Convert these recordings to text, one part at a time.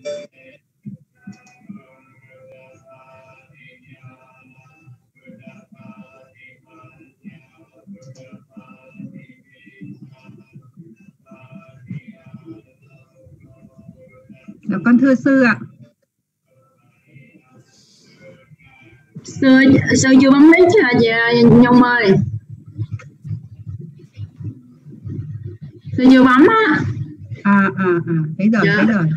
Dạ, con thưa sư ạ. Sư chưa bấm mic hả chị Nhung ơi? Sư chưa bấm á. Thấy rồi, dạ. Thấy rồi.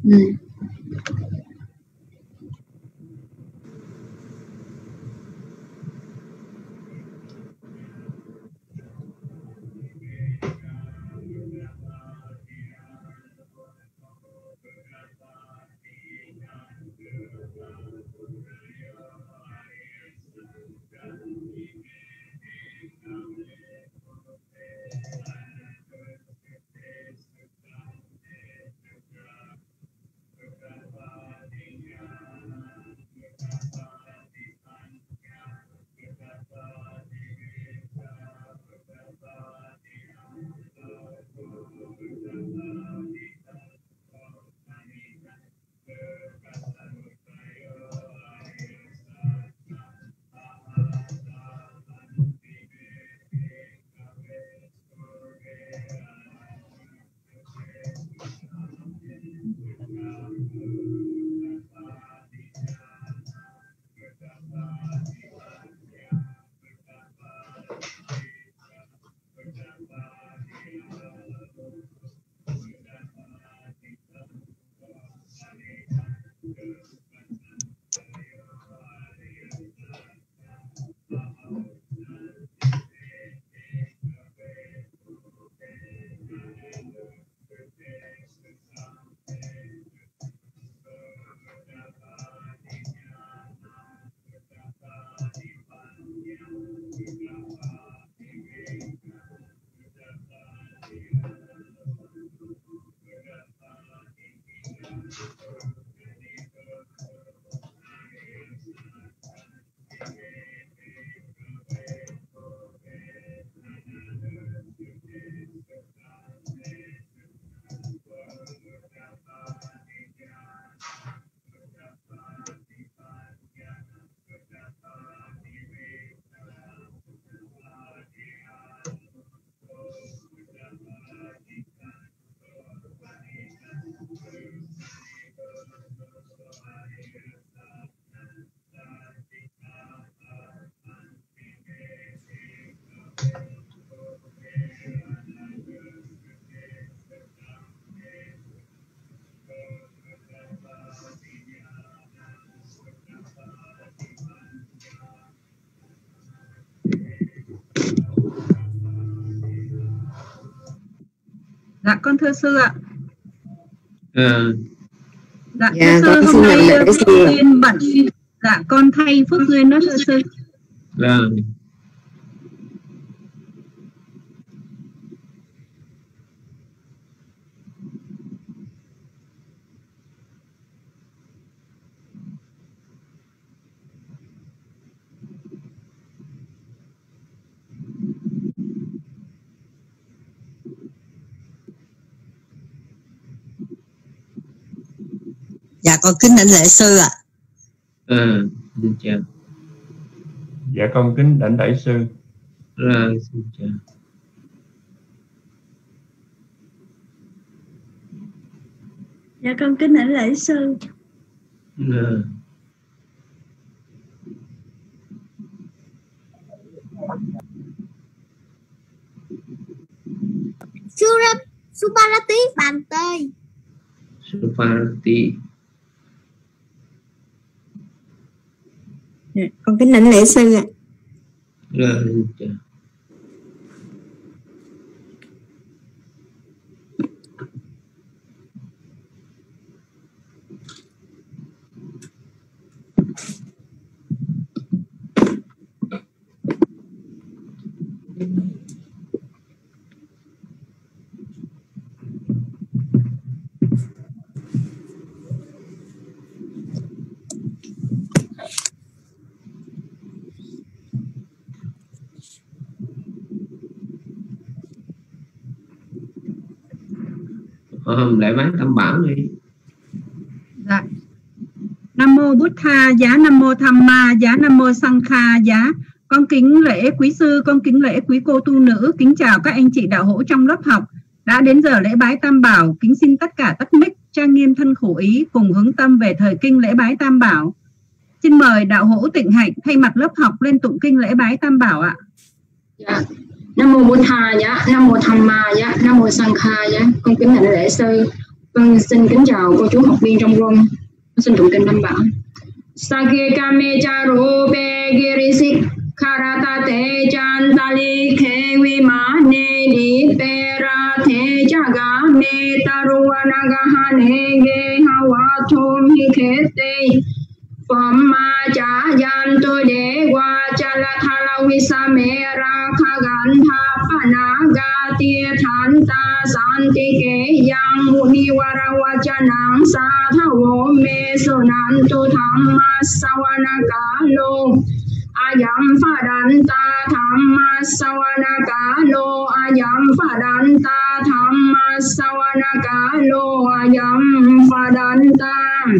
Dạ, con thưa sư ạ. Dạ, thưa sư, hôm nay Phước Duyên bận. Dạ, con thay Phước Duyên đó thưa sư. Dạ, con kính đảnh lễ sư ạ. Xin chào. Dạ, con kính đảnh lễ sư. Xin chào. Dạ, con kính đảnh lễ sư. Suparati Bante. Suparati. Con kính đảnh lễ sư ạ. Xin chào. Lại bán tam bảo đi. Dạ. Nam mô Bụt Tha, giá Nam mô Tham Ma, giá Nam mô Sang Kha, giá. Con kính lễ quý sư, con kính lễ quý cô tu nữ, kính chào các anh chị đạo hữu trong lớp học. Đã đến giờ lễ bái Tam Bảo, kính xin tất cả tắt mic, trang nghiêm thân khẩu ý, cùng hướng tâm về thời kinh lễ bái Tam Bảo. Xin mời đạo hữu Tịnh Hạnh thay mặt lớp học lên tụng kinh lễ bái Tam Bảo ạ. Dạ. Nam mô Bụt Tha, dạ Nam mô Tham Ma, dạ Nam mô Sang Kha, dạ con kính lễ lễ sư. Con xin kính chào cô chú học viên trong room. Con xin tụng kinh Tam Bảo. Sakhe kame charu pe girisik karata te chantali khe vimane di pera the chaga me taruana gahane ge hawa thom hi khete phẩm ma cha yan tôi để qua cha la tha la vi sa me ra kha gan tha pa na ga tia than ta san ti ke yang muni wara wa cha nang sa tha wo me so nan tu tham ma sawana ka lo ayam pha dan ta tham ma sawana ka lo ayam pha dan ta tham ma sawana ka lo ayam pha dan ta.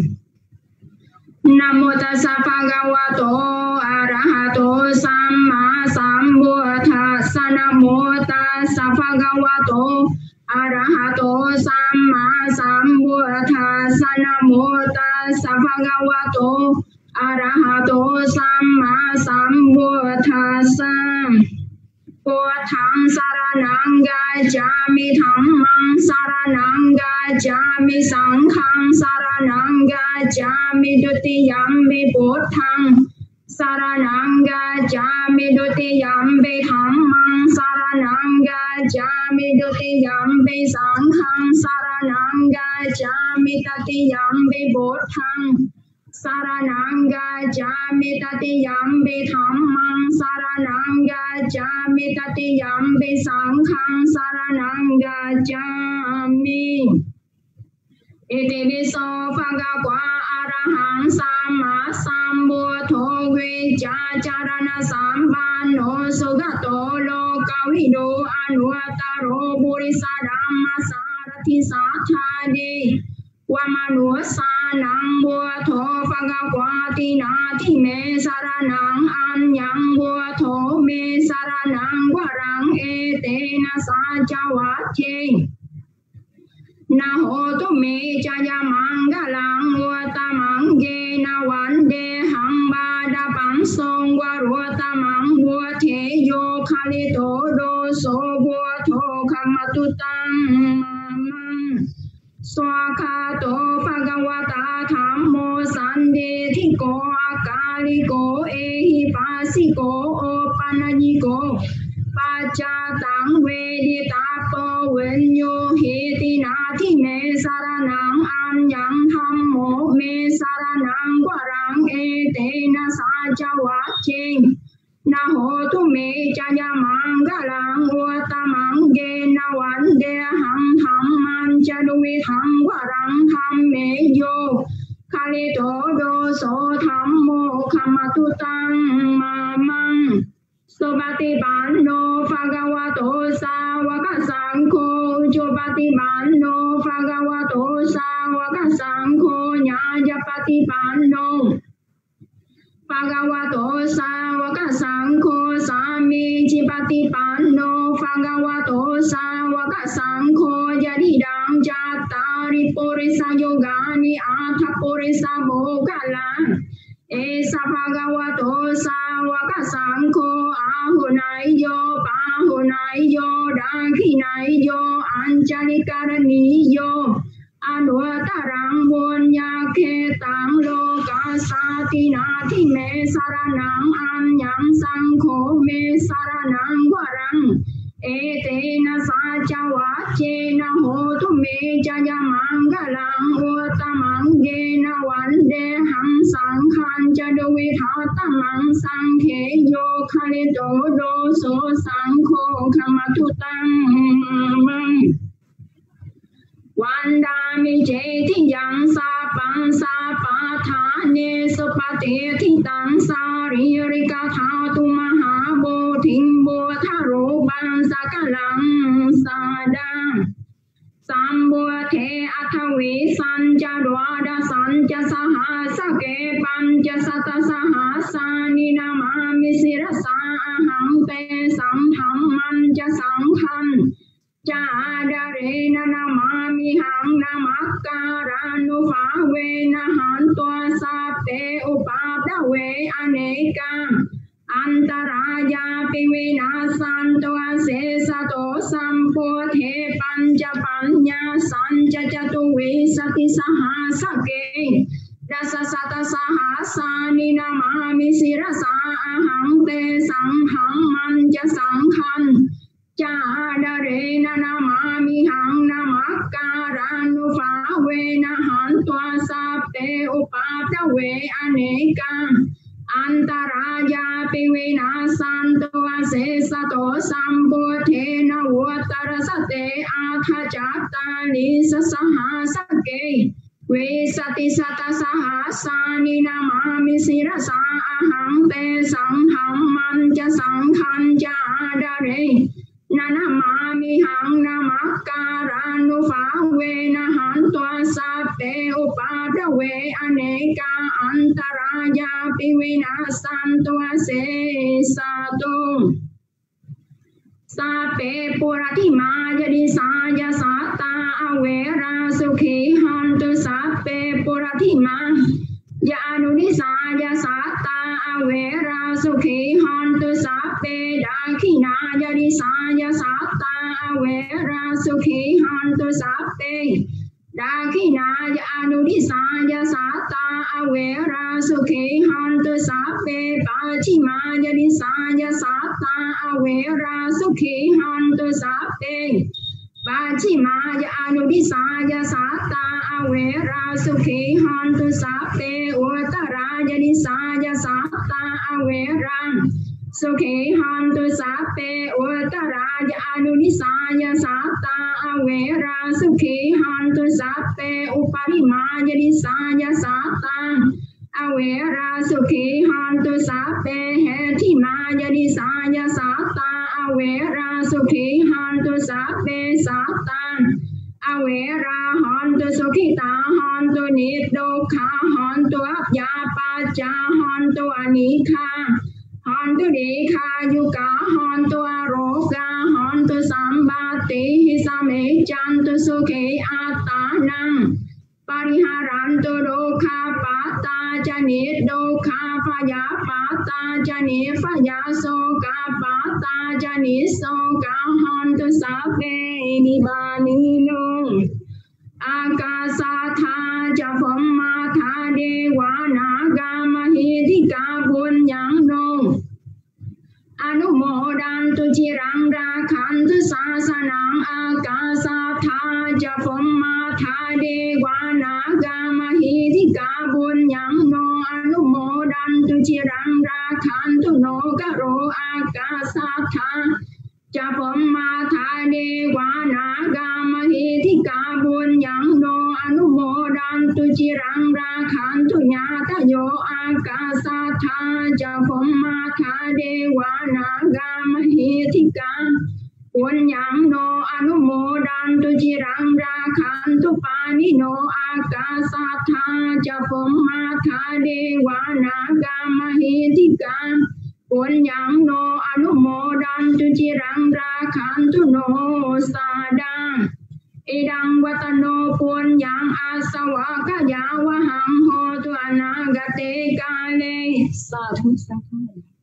Namo tassa bhagavato arahato samma sambuddhassa. Namo tassa bhagavato arahato samma sambuddhassa. Namo tassa bhagavato arahato samma sambuddhassa. Buddhang saranang gacchami, dhammang saranang gacchami, sanghang saranang gacchami, dutiyampi buddhang saranang gacchami, dutiyampi dhammang saranang gacchami, dutiyampi sanghang saranang gacchami, tatiyampi buddhang saranang gacchami, tatiyampi dhammang saranang gacchami, tatiyampi sanghang saranang gacchami. Iti viso bhagava arahang samma sambuddho vicca charana sampanno sugato lokavido anuttaro purisa dhamma sarathi sathadi Wamanusanang buddho bhagavati nati me saranang anyang buddho me saranang varang etena sajavache na hotu me chaya mangalang utamang ge na vande hang bada pang song varutamang buddhe yo khalito doso buddho kamatutang Swakato bhagavata dhammo sandethiko akaliko ehipasiko opanayiko pachatang veditapo venyo heti nati me saranang anyang dhammo me saranang varang etena sajavache na hotu me chaya mangalang utamang ge na vande hang dhamman chaduvi thang varang tham me yo khalito doso dhammo kamatutang mamang sobati banno bhagavato sāvaka saṅkho jopati banno bhagavato sāvaka saṅkho nyājapati banno Bhagavato sāvaka saṅkho sāmi jipati panno Bhagavato sāvaka saṅkho yadidang cattari purisa yogani atha purisa bhogala esa Bhagavato sāvaka saṅkho ahunaiyo pahunaiyo dakhinaiyo anjalikaraniyo anutarang bunya ketang loka sati nati me saranang anyang saṅkho me saranang varang etena sajavache na hotu me jaya mangalang utamang ge na vande hang saṅkhan chaduvi thatamang saṅkhe yo khalito doso saṅkho kamatutang Vandami jeti yang sapang sapathane supate thitang saririka thatu mahabodhim bodharo sakalang sadang Sambodhe athavi sanjadwa đa san cha sa ha sa ke pan cha sa ta sa ha sa ni na ma mi si ra sa hằng te sang hằng man cha sang han cha đa re na na ma mi hằng na ma ka ra nu pha we na han toa sa te upa da we aneka Antaraya piwina santoa se sato sampo the panja panya sanja jatu we sati saha sake dasa sata saha sani namami sira sa aham te sang hang manja sang khan cha da re na namami hang namakaranu pha we na han toa sa te upata we aneka Antaraya piwina santoa se sato sampo the na watara sate atha chata li saha sake we sati sata saha sani namami sira sa aham te sang ham manja sang khan ja da re nana mami hang namakaranu pha we na han toa sa te upada we aneka antaraya piwina santoa se sato sa pe purati ma jadi saja sata awera sukhi hantu sa pe purati ma ya anuni saja sata awera sukhi hantu sa pe dakhina jadi saja sata awera sukhi hantu sa pe dakhina ya anuni saja sata awera sukhi hantu sa pe pachima jadi saja sata awera sukhi hantu sa pe pachima ya anuni saja sata awera sukhi hantu sa pe uttara jadi saja sata awera sukhi hantu sa pe uttara ya anuni saja sata awera sukhi hantu sa pe uparima jadi saja sata awera sukhi hantu sa pe hetima jadi saja sata awera sukhi hantu sa pe sata awera hantu sukhita hantu nidokha hantu apyapacha hantu anikha hantu dekha yuka hantu aroga hantu sambati same chantu sukhe atanam pariharantu dokha pata janit dokha phaya pata janit phaya soka pata janit soka hantu sabe nibanino akasatha japamma tha dewa naga mahidika bunyang no anumodantu cirang rakhantu sasanang akasatha japamma tha dewa naga mahidika bunyang no anumodantu cirang rakhantu no karo akasatha japamma tha dewa naga mahidika bunyang no anumodantu cirang rakhantu nyata yo akasatha japamma tha dewa naga mahidika bunyang no anumodantu cirang rakhantu pani no akasatha japamma tha dewa naga mahidika bunyang no anumodantu cirang rakhantu no sadang idang watano punyang asawa kaya waham hotu anagate kale sadhu sadhu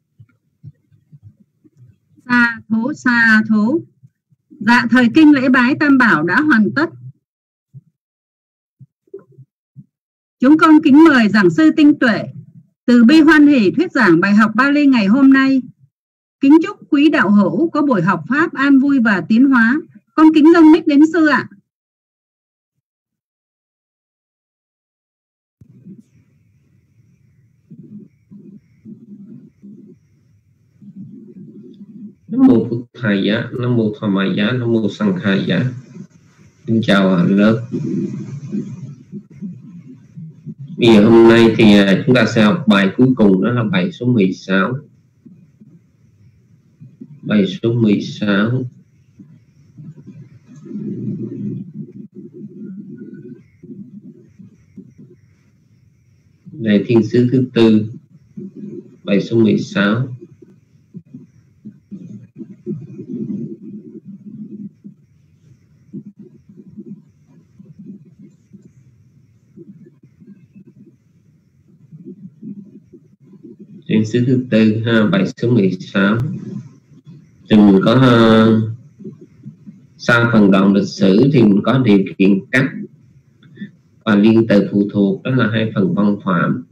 sa thú. Dạ, thời kinh lễ bái Tam Bảo đã hoàn tất. Chúng con kính mời giảng sư Tinh Tuệ từ Bi Hoan Hỷ thuyết giảng bài học Bali ngày hôm nay. Kính chúc quý đạo hữu có buổi học pháp an vui và tiến hóa. Con kính dâng mic đến sư ạ. Nam mô Phật Thầy Giá, Nam mô Tham Mai Giá, Nam mô Sang Khai Giá. Xin chào lớp. Bây giờ hôm nay thì chúng ta sẽ học bài cuối cùng, đó là bài số 16. Bài số 16. Đề thiên sứ thứ tư, bài số 16. Thiên sứ thứ tư ha, bài số 16. Mình có sau phần đoạn lịch sử thì mình có điều kiện cắt và liên từ phụ thuộc, đó là hai phần văn phạm.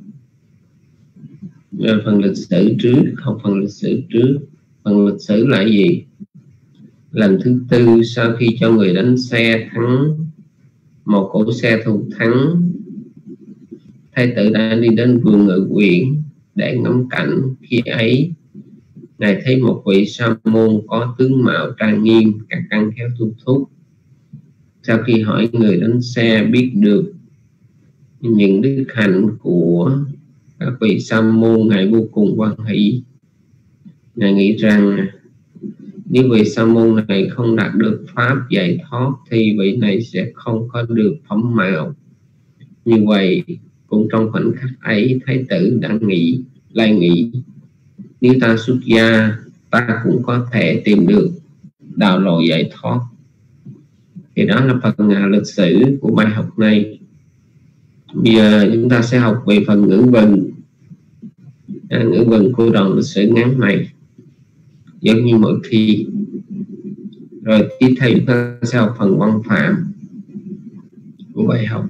Phần lịch sử trước, không, phần lịch sử trước. Phần lịch sử là gì? Lần thứ tư sau khi cho người đánh xe thắng một cỗ xe thù thắng, thái tử đã đi đến vườn ngự quyển để ngắm cảnh. Khi ấy ngài thấy một vị sa môn có tướng mạo trang nghiêm, các ăn khéo thu thúc. Sau khi hỏi người đánh xe biết được những đức hạnh của các vị sa môn, ngài vô cùng hoan hỷ. Ngài nghĩ rằng nếu vị sa môn này không đạt được pháp giải thoát thì vị này sẽ không có được phẩm mạo. Như vậy cũng trong khoảnh khắc ấy, thái tử đã lại nghĩ nếu ta xuất gia, ta cũng có thể tìm được đạo lộ giải thoát. Thì đó là phần lịch sử của bài học này. Bây giờ chúng ta sẽ học về phần ngữ vần. Ngữ vần của đoạn lịch sử ngắn này giống như mỗi khi. Rồi tiếp theo chúng ta sẽ học phần văn phạm của bài học.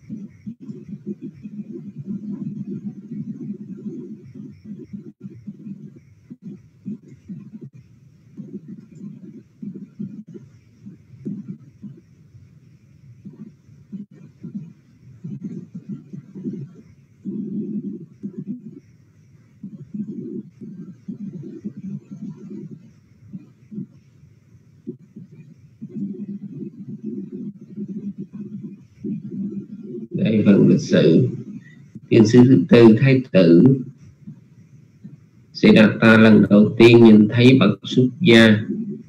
Đây phần lịch sử. Thiên sứ thứ tư, thái tử Siddhartha lần đầu tiên nhìn thấy bậc xuất gia.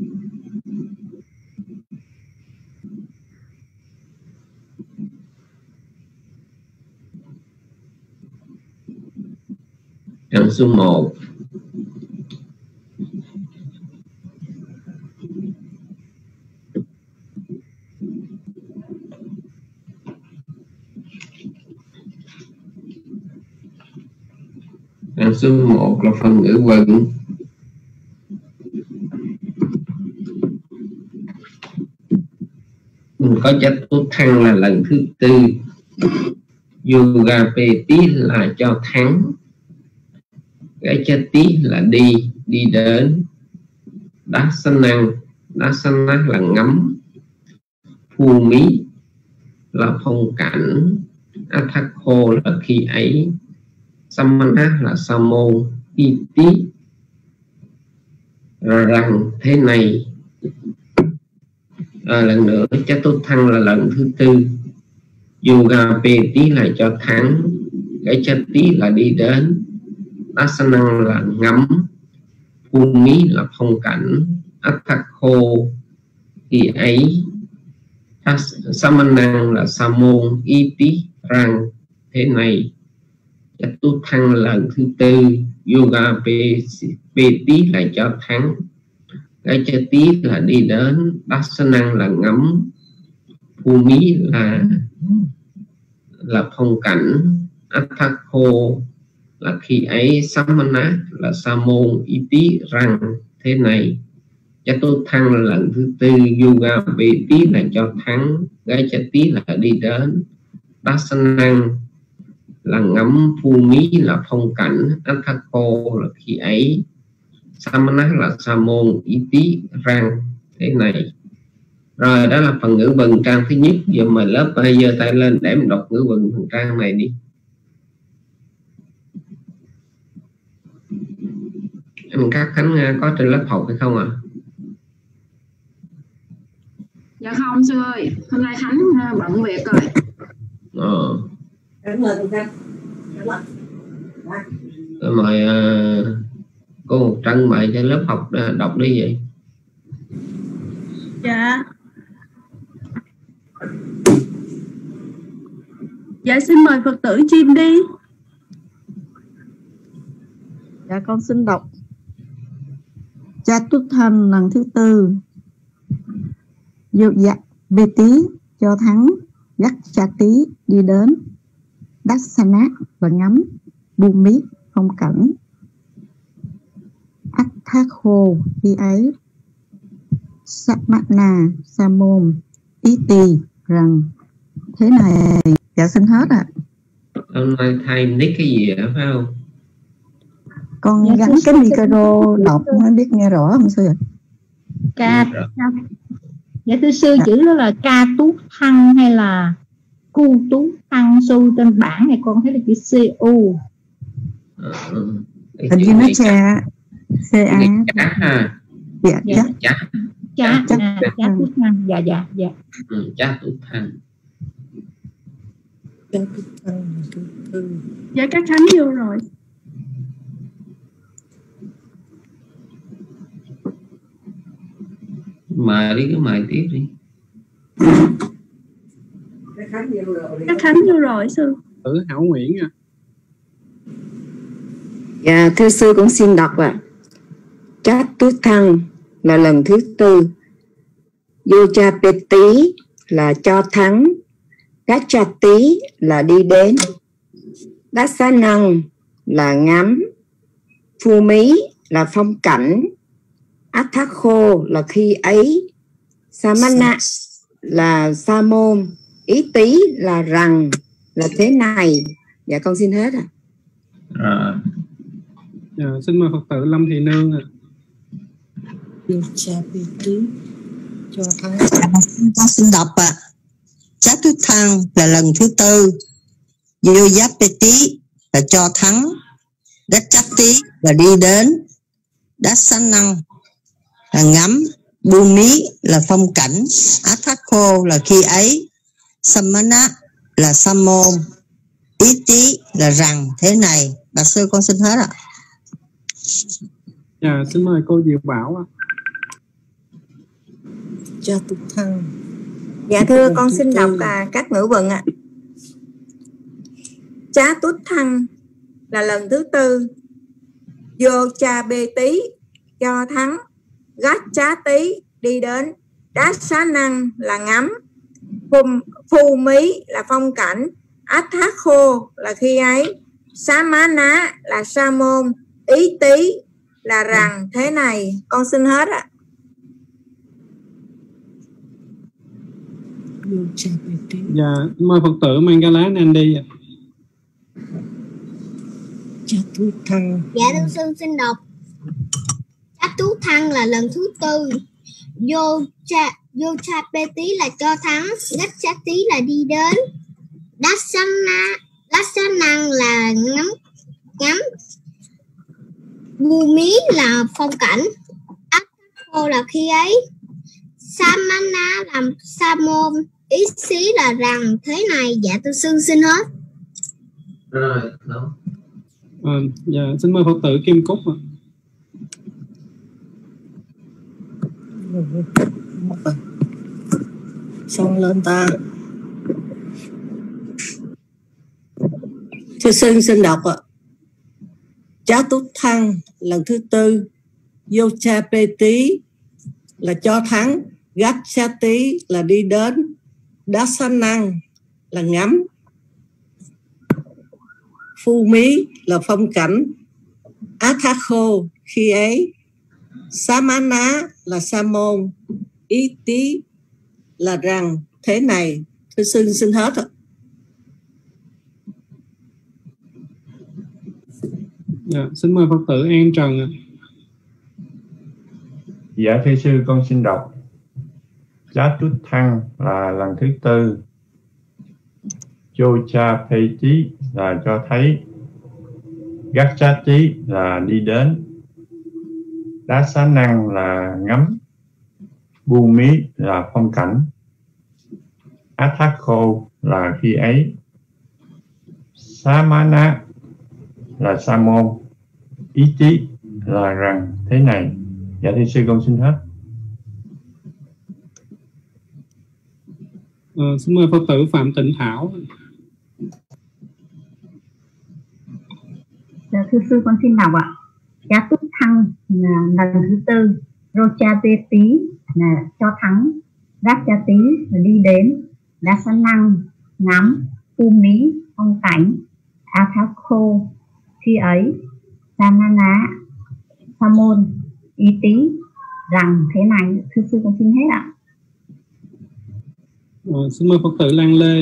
Trang số 1. Trang số 1 là phần ngữ vần. Mình có chất tốt thăng là lần thứ tư. Yugapeti là cho thắng. Cái chất tí là đi đến. Dasana là ngắm. Phumi là phong cảnh. Athakho là khi ấy. Samana là sa môn. Iti rằng thế này. Lần nữa chất tốt thăng là lần thứ tư. Yugapeti là cho thắng. Cái chất tí là đi đến. Dasana là ngắm. Phumi là phong cảnh. Athakho khi ấy. Samana là sa môn. Iti rằng thế này. Chất tốt thăng lần thứ tư. Yugapeti là cho thắng. Cái chất tí là đi đến. Dasana là ngắm. Phumi là phong cảnh. Athakho là khi ấy. Samana là sa môn. Iti rằng thế này. Chất tốt thăng là lần thứ tư. Yugapeti là cho thắng. Cái chất tí là đi đến. Dasana là ngắm. Phumi là phong cảnh. Athakho là khi ấy. Samana là sa môn. Iti rằng thế này. Rồi đó là phần ngữ vần trang thứ nhất. Giờ mời lớp giơ tay lên để mình đọc ngữ vần phần trang này đi. Em các Khánh có trên lớp học hay không ạ? Dạ không sư ơi, hôm nay Khánh bận việc rồi. Tôi mời cô Một Trân mời cho lớp học đọc đi vậy. Dạ. Dạ xin mời Phật tử Chim đi. Dạ con xin đọc Cha Túc Thanh lần thứ tư. Vô dạ bê tí cho thắng, gắt cha tí đi đến, đắc sa nát và ngắm, buông mít phong cảnh, ắt thác khô khi ấy, sắc mát na sa môn ý tì rằng thế này. Dạ xin hết ạ. Hôm nay thầy nick cái gì ạ, phải không? Con gắn cái micro đọc mới biết nghe rõ không sư ạ? Dạ thưa sư, chữ đó là ca tú thăng hay là cu tú thăng? Sư trên bảng này con thấy là chữ cu. Hình như nó cha CA. Dạ, Chá tú thăng. Dạ. Chá tú thăng. Dạ các Khánh vô rồi. Mời đi, cứ mời tiếp đi. Các Khánh vô rồi sư. Hảo Nguyễn à. Dạ thưa sư cũng xin đọc ạ. Chát tú thăng là lần thứ tư, vô cha pê tí là cho thắng, gát cha tí là đi đến, đát xá năng là ngắm, phu mí là phong cảnh, át thác khô là khi ấy, samana là sa môn, ý tí là rằng, là thế này. Dạ con xin hết ạ. Dạ, xin mời Phật tử Lâm Thị Nương ạ. Cho thắng. Con xin đọc ạ. Chá Tú Thăng là lần thứ tư, vô giáp bê tí là cho thắng, đắc chắc tí là đi đến, đắc sanh năng là ngắm, bu mí là phong cảnh, át thác khô là khi ấy, samana là sa môn, ý tí là rằng thế này. Bà sư con xin hết ạ. Dạ, xin mời cô Diệu Bảo ạ. Cha Tú Thăng. Dạ thưa con xin đọc các ngữ vựng ạ. Chá tú thăng là lần thứ tư, vô cha bê tí cho thắng, gát chá tí đi đến, đát xá năng là ngắm, phu mí là phong cảnh, át thác khô là khi ấy, xá má ná là sa môn, ý tí là rằng thế này. Con xin hết ạ. Dạ, mời Phật tử Mangala Nandi ạ. Chá Tú Thăng. Dạ thưa sư xin đọc. Chá Tú Thăng là lần thứ tư, vô cha pê tí là cho thắng, gách chá tí là đi đến, đát xá năng là ngắm, bu mí là phong cảnh, át khô là khi ấy, samana là sa môn, ý xí là rằng thế này. Dạ tôi xin hết. Rồi, đó. Dạ, xin mời Phật tử Kim Cúc ạ. Xong lên ta. Thưa sư xin đọc ạ. Chá Tú Thăng lần thứ tư, vô cha pê tí là cho thắng, gát cha tí là đi đến, đá sa năng là ngắm, phu mí là phong cảnh, át thác khô khi ấy, xá má ná là sa môn, ý tí là rằng thế này. Thưa sư xin hết ạ. Dạ, xin mời Phật tử An Trần ạ. Dạ thưa sư con xin đọc. Chá Tú Thăng là lần thứ tư, vô cha phê chí là cho thấy, gắt chá chí là đi đến, đá xá năng là ngắm, bu mí là phong cảnh, át thác khô là khi ấy, xá má ná là sa môn, ý chí là rằng thế này. Dạ thưa sư con xin hết. Xin mời Phật tử Phạm Tịnh Thảo. Dạ, thưa sư con xin đọc ạ. Chá túc thăng là lần thứ tư, Rocha tê tí là cho thắng, Gác cha tí là đi đến, Đa sa năng ngắm, Phu mỹ phong cảnh, A thác khô khi ấy, Samana sa môn ý tí rằng thế này. Thưa sư con xin hết ạ. Xin mời Phật tử Lan Lê.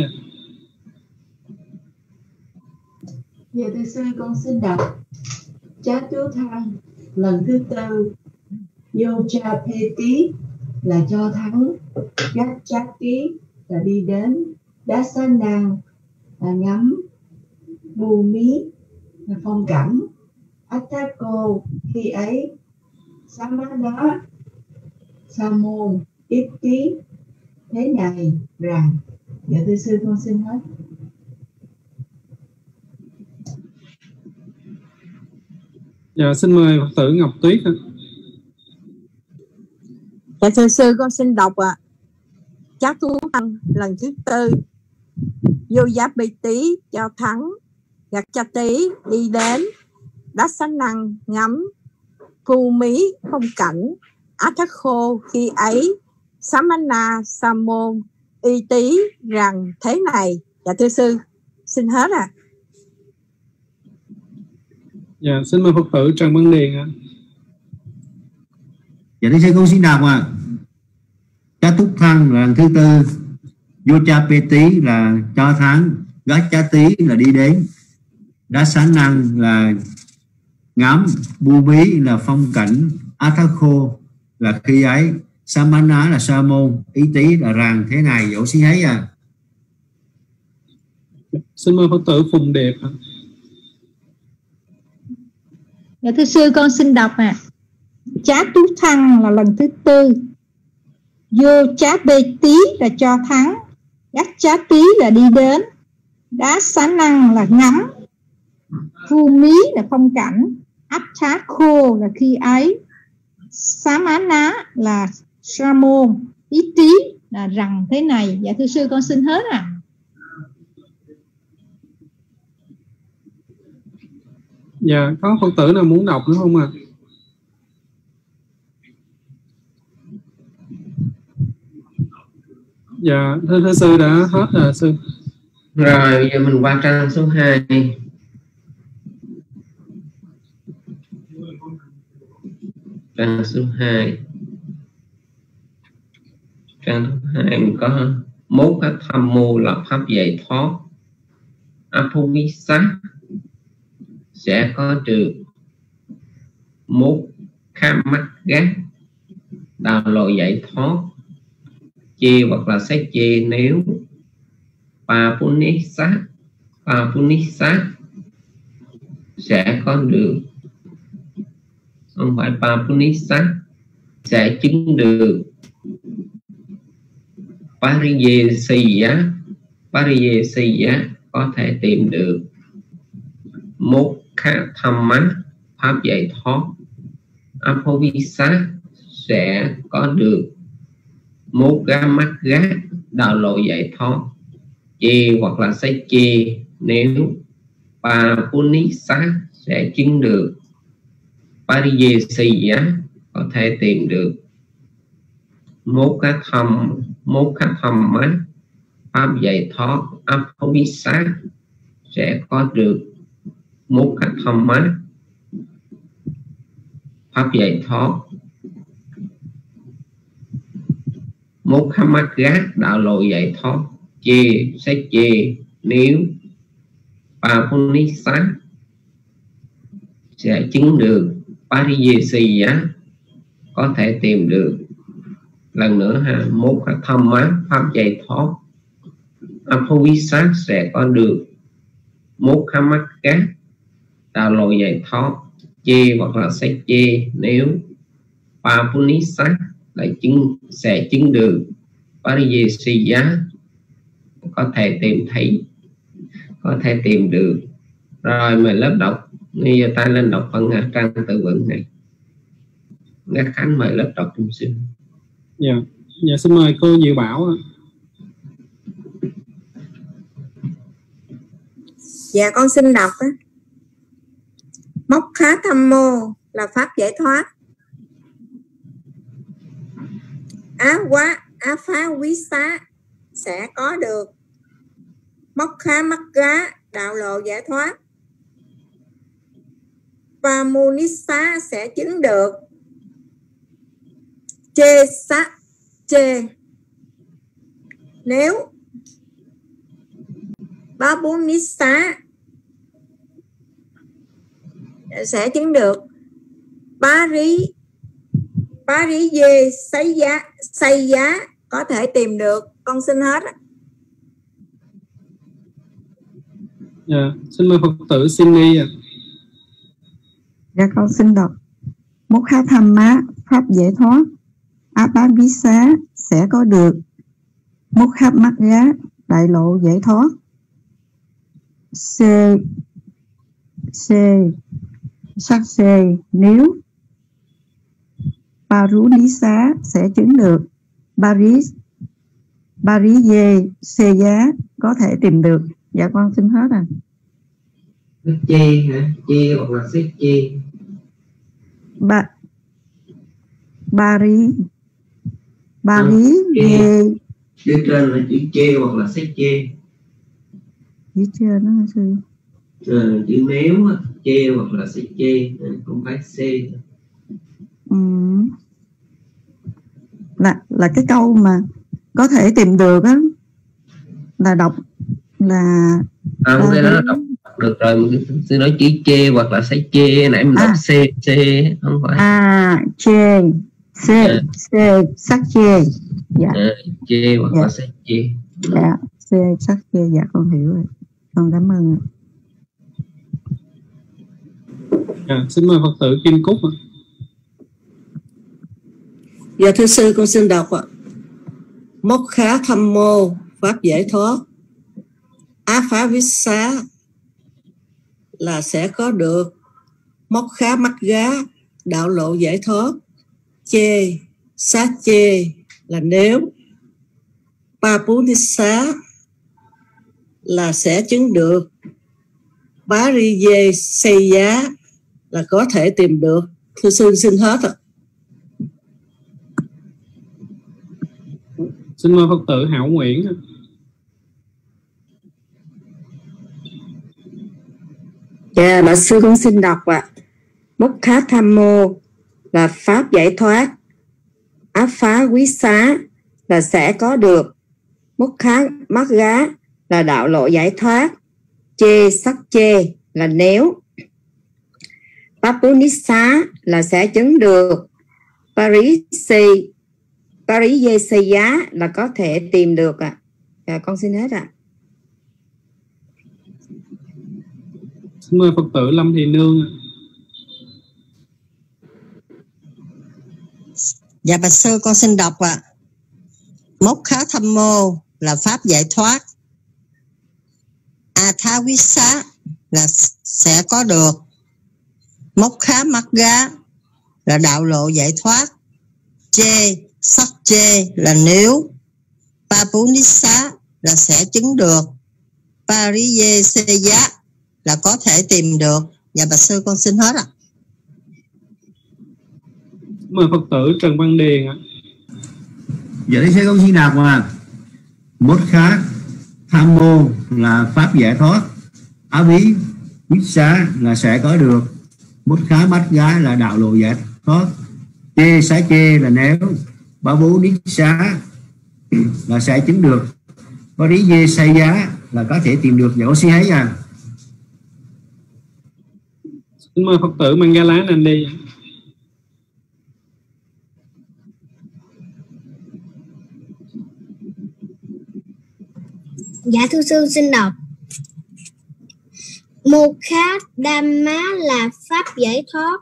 Dạ thưa sư con xin đọc Chá tú thăng lần thứ tư, Yocha phê tí là cho thắng, Gác chát tí là đi đến, Đá sa nàng là ngắm, Bù mí là phong cảnh, Atthako khi ấy, Samana sa môn ít tí thế này rằng. Dạ thưa sư con xin hết. Dạ xin mời Phật tử Ngọc Tuyết. Dạ thưa sư con xin đọc ạ. Chá tú thăng lần thứ tư, Vô giáp bi tí cho thắng, Gạt cha tí đi đến, Đá sa năng ngắm, Phu mí phong cảnh, Atthako khi ấy, Samana sa môn y tí rằng thế này. Dạ thưa sư xin hết ạ. Dạ xin mời Phật tử Trần Văn Điền ạ. Dạ thưa sư con xin đọc ạ. Chá túc thăng là lần thứ tư, Vô cha pê tí là cho thắng, Gác chá tí là đi đến, Đá sa năng là ngắm, Bu bí là phong cảnh, Atthako là khi ấy, Samana là sa môn, ý tí là rằng thế này. Dẫu xin thấy à. Xin mời Phật tử Phùng Điệp ạ. Dạ thưa sư con xin đọc Chá tú thăng là lần thứ tư, Vô chá bê tí là cho thắng, Gác chá tí là đi đến, Đá sa năng là ngắm, Phu mí là phong cảnh, Atthako là khi ấy, Samana là sa môn, ý tí là rằng thế này. Dạ thưa sư con xin hết ạ. Dạ có Phật tử nào muốn đọc nữa không ạ? Dạ thưa sư đã hết rồi sư. Rồi giờ mình qua trang số 2. Trang số 2. Trang số 2 mình có mốt các tham mô là pháp dạy thoát, Apovisa sẽ có được, mốt khám mắt gác đào lộ giải thoát, chê hoặc là sách chê nếu, Papunisa sẽ có được, không phải Papunisa sẽ chứng được, Pariyesiya có thể tìm được, Mokha Thamma pháp giải thoát, Apovisa sẽ có được, Mogamagga đạo lộ giải thoát, chê hoặc là sách chê nếu, Papunisa sẽ chứng được, Pariyesiya có thể tìm được, Mokha Thamma pháp giải thoát, Apovisa sẽ có được, Mokha Thamma pháp giải thoát, Mokamagga đạo lộ giải thoát, chê sách chê nếu, Papunisa sẽ chứng được, Pariyesiya có thể tìm được. Lần nữa ha, Mokha Thamma pháp giải thoát, Apovisa sẽ có được, Mokamagga đạo lộ giải thoát, chê hoặc là sách chê nếu, Papunisa lại sẽ chứng được, Pariyesiya có thể tìm thấy, có thể tìm được. Rồi mời lớp đọc, bây giờ ta lên đọc phần trang tự vựng này. Ngát Khánh mời lớp đọc chung xin. Dạ, dạ xin mời cô Diệu Bảo. Dạ con xin đọc á. Mokha Thammo là pháp giải thoát. Á phá quý xá sẽ có được. Mokkha Magga đạo lộ giải thoát. Pamunissa sẽ chứng được. Chê sát chê nếu. Babunissa sẽ chứng được. Pari dê say giá có thể tìm được. Con xin hết. Dạ, xin mời Phật tử Cindy ạ. Dạ con xin đọc. Mokha Thamma pháp giải thoát. Abhavisa sẽ có được. Mokha Magga đại lộ giải thoát. C nếu. Parunisa sẽ chứng được. Bariye Seya có thể tìm được. Dạ con xin hết à. Chê hả? Chê hoặc là xếp chê. Bariye. Phía trên là chữ chê hoặc là xếp chê. Phía trên đó hả sư? Chữ nếu chê hoặc là xếp chê, không phải xê. Là cái câu mà có thể tìm được á, là đọc là không, cái đó đọc được rồi. Sư nói chữ chê hoặc là say chê, nãy mình đọc c không phải chê sắc chê. Dạ. Chê hoặc là say chê. Dạ, chê sắc chê. Dạ con hiểu rồi, con cảm ơn. Dạ, xin mời Phật tử Kim Cúc ạ. Dạ thưa sư, con xin đọc ạ. Mokkha Thammo pháp giải thoát. Abhavisa là sẽ có được. Mokkha Magga đạo lộ giải thoát. Chê sát chê là nếu. Papunissa là sẽ chứng được. Bariye Seya là có thể tìm được. Thưa sư xin hết ạ. Xin mời Phật tử Hảo Nguyễn. Dạ, bạch sư con xin đọc ạ. Mokkha Thammo là pháp giải thoát. Áp phá quý xá là sẽ có được. Mokkha Magga là đạo lộ giải thoát. Chê sắc chê là nếu. Papunissa là sẽ chứng được. Pariyesaya là có thể tìm được ạ. Dạ, con xin hết ạ. Xin mời Phật tử Lâm Thị Nương. Dạ bạch sư con xin đọc ạ. Mokkha Thammo là pháp giải thoát. Athavisa là sẽ có được. Mokkha Magga là đạo lộ giải thoát. Chê sắc chê là nếu. Papunissa là sẽ chứng được. Pariyeseya là có thể tìm được. Dạ bạch sư con xin hết ạ. Mời Phật tử Trần Văn Điền ạ. Dạ thưa sư con xin đọc mà. Mokkha Thammo là pháp giải thoát. Abhavisa là sẽ có được. Mokkha Magga là đạo lộ giải thoát. Chê xá chê là nếu. Babunissa là sẽ chứng được. Pariye Seya là có thể tìm được. Dạ con xin thấy à. Xin mời Phật tử Mangala Nandi. Dạ thưa sư xin đọc. Mokkha Dhamma là pháp giải thoát.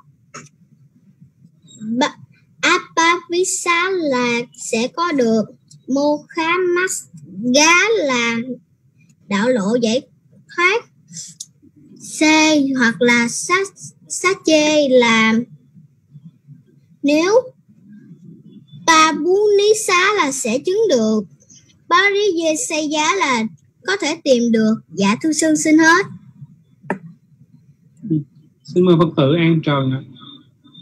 Abhavisa là sẽ có được. Mokkha Magga là đạo lộ giải thoát. C hoặc là sát chê là nếu. Papunissa là sẽ chứng được. Pariyesaya là có thể tìm được. Dạ thưa sư xin hết. Xin mời Phật tử An Trần ạ.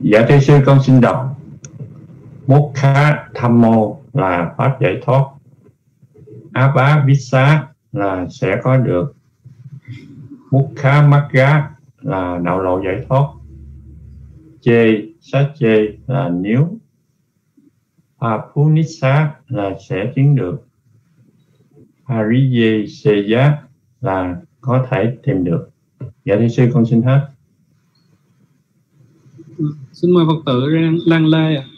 Dạ thưa sư, con xin đọc Mokha Thammo là pháp giải thoát, Abhavissa là sẽ có được, Mukha Magga là đạo lộ giải thoát, Chê Sát Chê là nếu, Papunissa là sẽ chứng được, Pariye Seya là có thể tìm được. Dạ thưa sư, con xin hết. Xin mời Phật tử Lan Lê ạ.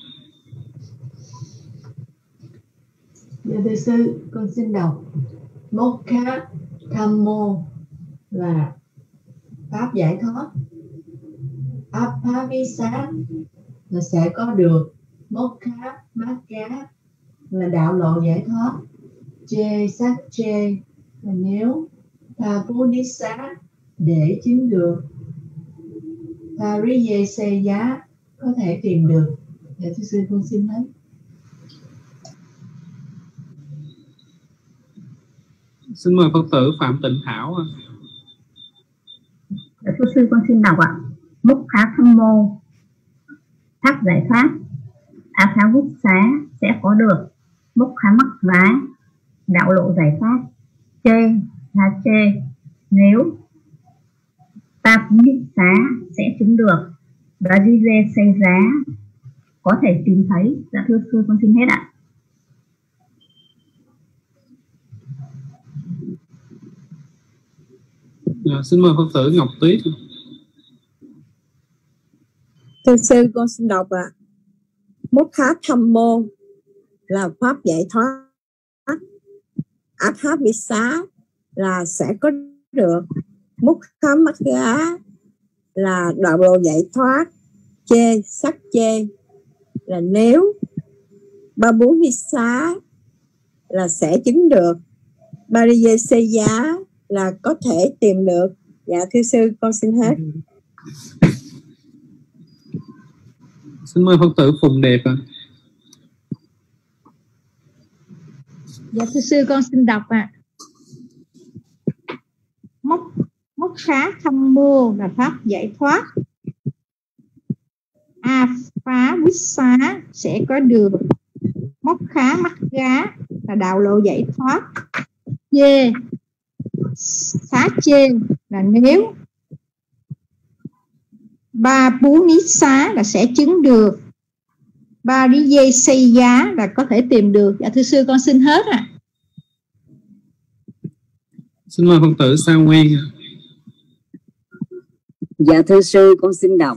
Dạ thưa sư, con xin đọc Mokha Thammo là pháp giải thoát, Abhavissa là sẽ có được, Mokha Magga là đạo lộ giải thoát, Chê Sát Chê là nếu, Papunissa để chứng được, Pariye Seya có thể tìm được. Dạ thưa sư, con xin hết. Xin mời Phật tử Phạm Tịnh Thảo ạ. Dạ thưa sư, con xin đọc ạ. Mokha Thammo pháp giải thoát, Abhavissa sẽ có được, Mokha Magga đạo lộ giải thoát, Chê là chê nếu, Papunissa sẽ chứng được, Pariye Seya có thể tìm thấy. Dạ thưa sư, con xin hết ạ. Dạ, xin mời Phật tử Ngọc Tuyết. Thưa sư, con xin đọc ạ. Mokha Thammo là pháp giải thoát, Abhavissa là sẽ có được, Mokha Magga là đạo lộ giải thoát, Chê Sát Chê là nếu, Papunissa là sẽ chứng được, Pariye Seya là có thể tìm được. Dạ thưa sư, con xin hết. Xin mời Phật tử Phùng Đẹp ạ. Dạ thưa sư, con xin đọc ạ. Mokha Thammo là pháp giải thoát, Abhavissa sẽ có được, Mokha Magga là đạo lộ giải thoát, Chê Sát Chê là nếu, Papunissa là sẽ chứng được, Pariye Seya là có thể tìm được. Dạ thưa sư, con xin hết ạ. Xin mời Phật tử Sa Nguyên ạ. Dạ thưa sư, con xin đọc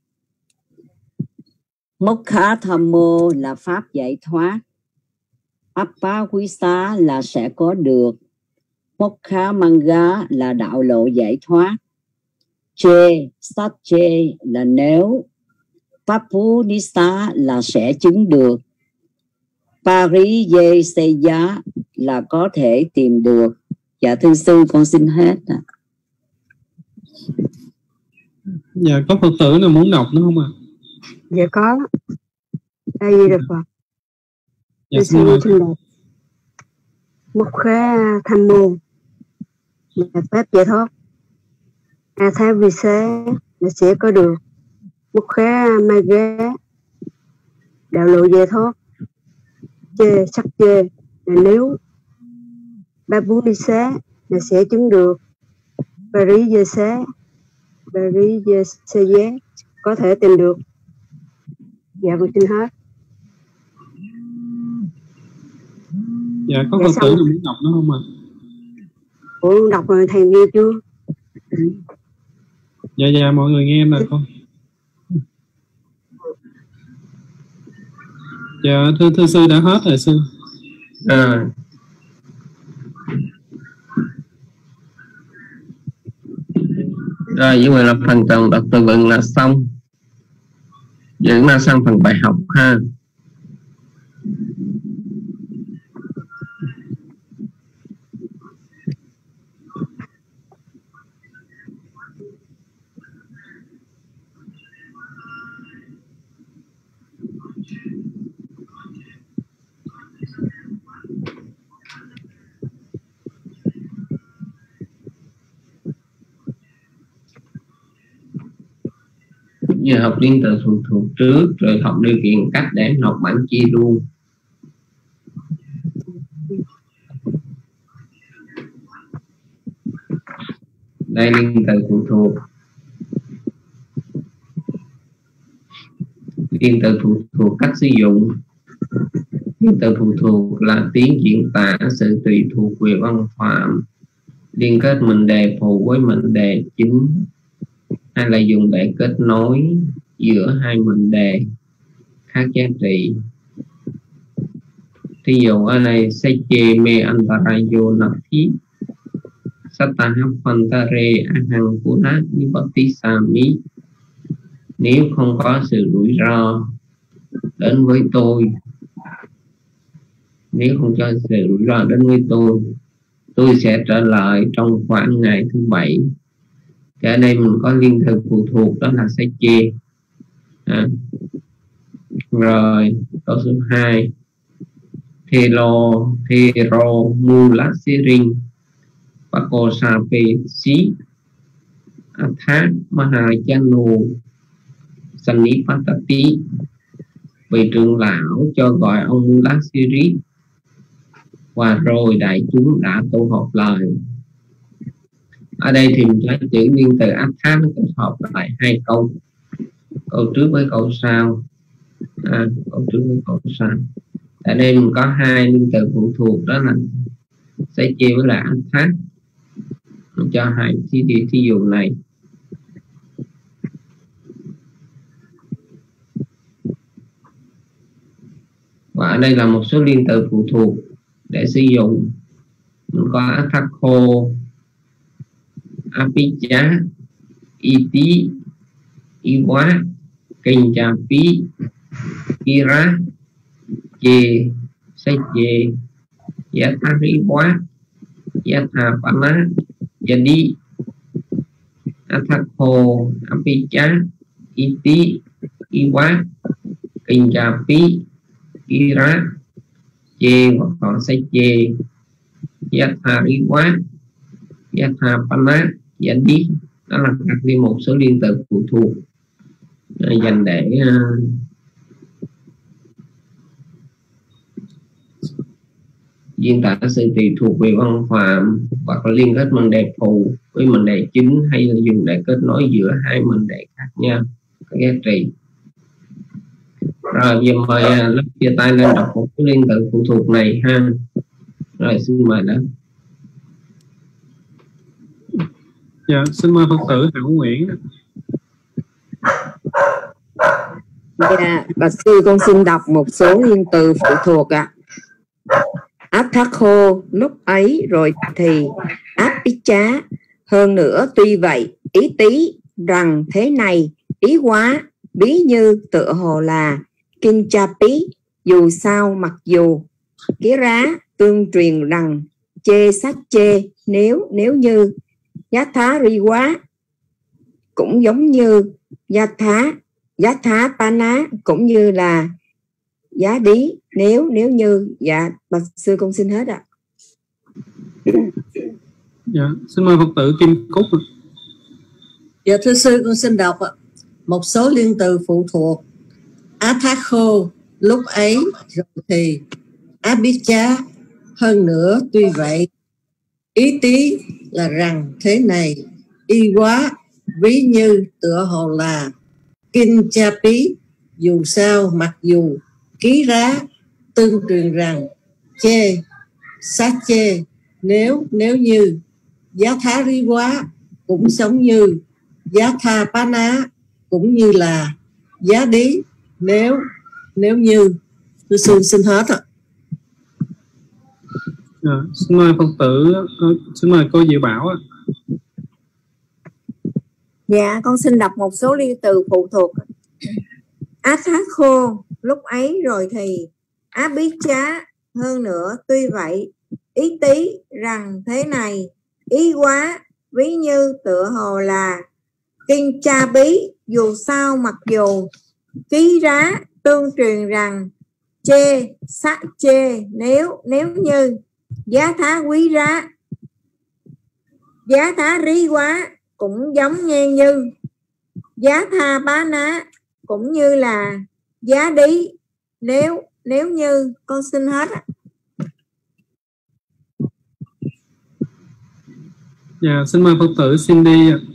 Mokha Thammo là pháp giải thoát, Abhavissa là sẽ có được, Mokha Magga là đạo lộ giải thoát, Chê Sát Chê là nếu, Papunissa là sẽ chứng được, Pariye Seya là có thể tìm được. Dạ thưa sư, con xin hết ạ. Dạ, có Phật tử nào muốn đọc nữa không ạ? Dạ có. Đây gì được Phật. Dạ xin đọc. Mokha Thammo là pháp giải thoát, Abhavissa là sẽ có được, Mokha Magga đạo lộ giải thoát, Chê Sát Chê là nếu, Papunissa là sẽ chứng được, Pariye Seya có thể tìm được. Dạ con xin hết. Dạ có Phật tử nào muốn đọc nữa không ạ? Ủa đọc rồi thầy nghe chưa? Dạ mọi người nghe em là con. Dạ thưa sư đã hết rồi sư. Rồi như vậy là phần tường đọc từ vựng là xong. Giờ chúng ta sang phần bài học ha. Giờ học liên từ phụ thuộc trước rồi học điều kiện cách để học bảng chia luôn. Đây liên từ phụ thuộc. Liên từ phụ thuộc cách sử dụng. Liên từ phụ thuộc là tiếng diễn tả sự tùy thuộc về văn phạm, liên kết mệnh đề phụ với mệnh đề chính, hay là dùng để kết nối giữa hai mệnh đề khác giá trị. Thí dụ ở đây Seche me antarayo nathi Satahapantare ahang puna nipati sami. Nếu không có sự rủi ro đến với tôi, nếu không cho sự rủi ro đến với tôi sẽ trở lại trong khoảng ngày thứ 7. Thì ở đây mình có liên từ phụ thuộc đó là Seche. Rồi câu số 2 Thero mulasiring pakosape si atha mahajanu sanipatati. Vị trưởng lão cho gọi ông Mulasiri và rồi đại chúng đã tụ họp lại. Ở đây thì mình thấy chữ liên từ atha nó kết hợp lại hai câu, câu trước với câu sau. Câu trước với câu sau. Ở đây mình có hai liên từ phụ thuộc, đó là Seche với là atha. Mình cho hai thí dụ này. Và ở đây là một số liên từ phụ thuộc để sử dụng. Mình có athakho, apicha, iti, iwa, kenjapi, kira, che, seche, yathariwa, yathapana, jadi. Athakho, apicha, iti, iwa, kenjapi, kira, che hoặc còn seche, yathariwa, yathapana, jadi. Đó là đặt đi một số liên từ phụ thuộc dành để diễn tả sự tùy thuộc về văn phạm, hoặc là liên kết mệnh đề phụ với mệnh đề chính, hay là dùng để kết nối giữa hai mệnh đề khác nhau các giá trị. Rồi giờ mời lớp chia tay lên đọc một cái liên từ phụ thuộc này ha. Rồi xin mời đó. Dạ, xin mời Phật tử Hảo Nguyễn. Dạ, bà sư con xin đọc một số liên từ phụ thuộc ạ. Athakho, lúc ấy rồi thì. Apicha, hơn nữa tuy vậy. Ý tí, rằng thế này. Ý quá, ví như, tựa hồ là. Kinchapi, dù sao mặc dù. Kira, tương truyền rằng. Chê sát chê, nếu như. Yatha riwa, cũng giống như. Yatha pana, cũng như là giá đí, nếu như. Dạ, bà sư con xin hết ạ. Dạ, xin mời Phật tử Kim Cúc. Dạ, thưa sư con xin đọc một số liên từ phụ thuộc. Athakho, lúc ấy rồi thì. Abicha, hơn nữa tuy vậy. Ý tí là rằng thế này. Y quá, ví như, tựa hồ là. Kinh cha pí, dù sao mặc dù. Ký rá, tương truyền rằng. Chê, sát chê, nếu như. Giá thá rí quá, cũng giống như. Giá tha pá ná, cũng như là. Giá đí, nếu như. Tôi xin hết ạ. Xin mời Phật tử, xin mời cô Diệu Bảo ạ. Dạ, con xin đọc một số liên từ phụ thuộc. Athakho, lúc ấy rồi thì. Abicha, hơn nữa tuy vậy. Ý tí, rằng thế này. Ý quá, ví như, tựa hồ là. Kinh cha bí, dù sao mặc dù. Ký rá, tương truyền rằng. Chê, sát chê, nếu như. Giá thá quý rá, giá thá rí quá, cũng giống như. Giá tha bá ná cũng như là giá đi nếu như. Con xin hết ạ. Dạ, xin mời Phật tử Cindy ạ.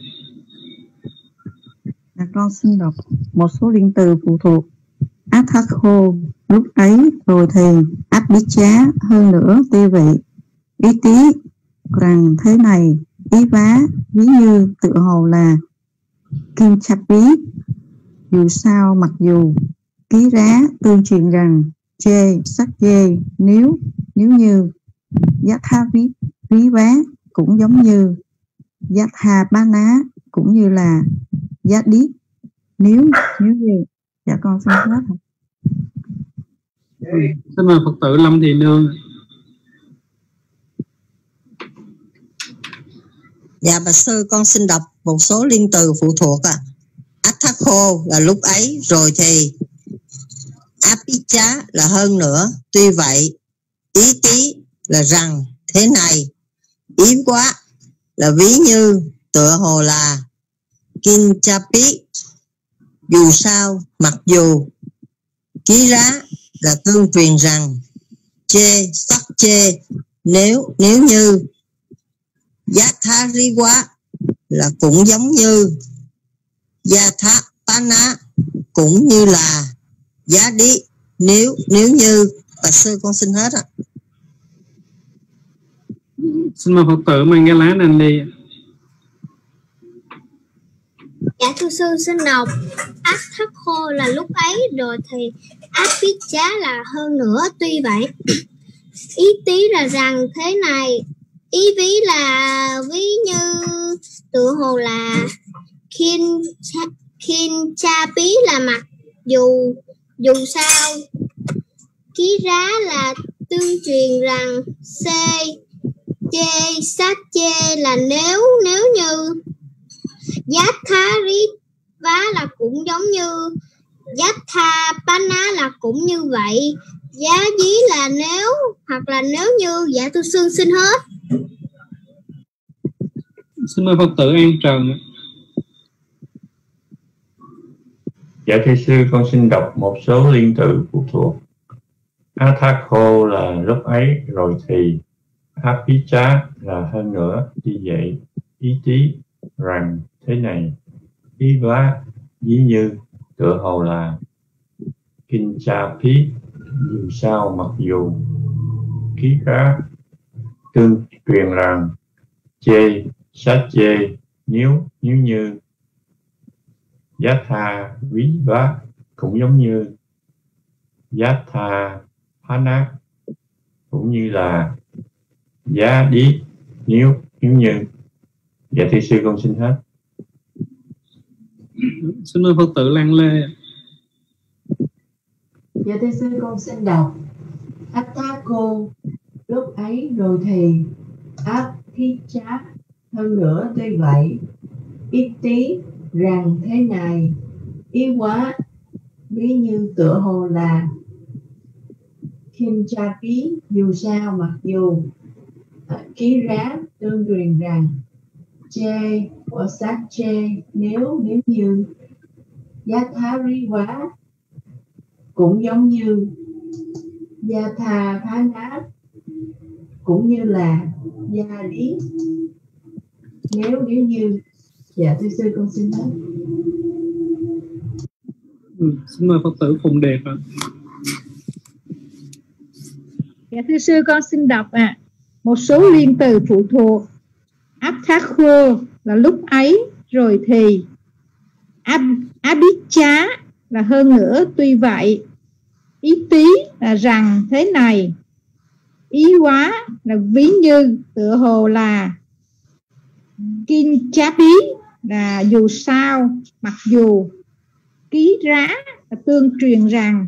Con xin đọc một số liên từ phụ thuộc. Athakho lúc ấy rồi thì, Abhijá hơn nữa tuy vậy, ý tí rằng thế này, ý vá ví như tự hồ là, kim chapi dù sao mặc dù, ký rá tương truyền rằng, chê sắc chê nếu như, giá tha ví vá cũng giống như, giá tha bá ná cũng như là, giá đi nếu như. Dạ con xin hết. Xin mời Phật tử Lâm Thị Nương. Dạ bạch sư, con xin đọc một số liên từ phụ thuộc ạ. Athakho là lúc ấy rồi thì, Abhijá là hơn nữa tuy vậy, ý tí là rằng thế này, ý quá là ví như tựa hồ là, kinchapi dù sao mặc dù, ký rá là tương truyền rằng, chê sắc chê nếu như, giá tha ri quá là cũng giống như, giá tha pa ná cũng như là, giá đi nếu như. Bạch sư con xin hết ạ. Xin mời Phật tử Mangala Nandi. Dạ thưa sư xin đọc. Athakho là lúc ấy rồi thì, Abhijá là hơn nữa tuy vậy, ý tí là rằng thế này, ý ví là ví như tự hồ là, kinchapi là mặc dù sao, ký rá là tương truyền rằng, chê sát chê là nếu như, giá tha rí vá là cũng giống như, giá tha bá ná là cũng như vậy, giá dí là nếu hoặc là nếu như. Dạ tôi xin hết. Xin mời Phật tử An Trần. Dạ thưa sư, con xin đọc một số liên từ phụ thuộc. Athakho là lúc ấy rồi thì, Abhijá là hơn nữa như vậy, ý tí rằng thế này, ý vá ví như tựa hồ là, kinchapi dù sao mặc dù, ký rá tương truyền rằng, chê sát chê nếu như, giá tha ví vá cũng giống như, giá tha phá nát cũng như là, giá đi nếu như. Dạ thưa sư con xin hết. Xin mời Phật tử Lan Lê. Dạ thưa sư con xin đọc. Athakho lúc ấy rồi thì, Abhijá hơn nữa tuy vậy, ý tí rằng thế này, ý quá ví như tựa hồ là, kinchapi dù sao mặc dù, ký rá tương truyền rằng, chê của sát chê nếu như, giá tha rí quá cũng giống như, giá tha phá nát cũng như là, giá lý nếu như. Dạ thưa sư con xin hết. Xin mời Phật tử Phùng Đẹp ạ. Dạ thưa sư con xin đọc một số liên từ phụ thuộc. Athakho là lúc ấy rồi thì, Abhijá là hơn nữa tuy vậy, ý tí là rằng thế này, ý quá là ví như tựa hồ là, kinchapi là dù sao mặc dù, ký rá là tương truyền rằng,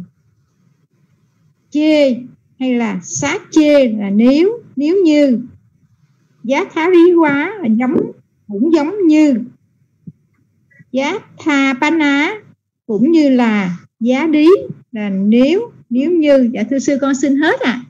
chê hay là sát chê là nếu như, giá tha rí quá là cũng giống như, giá tha bá ná cũng như là, giá đi là nếu như. Dạ thưa sư con xin hết ạ.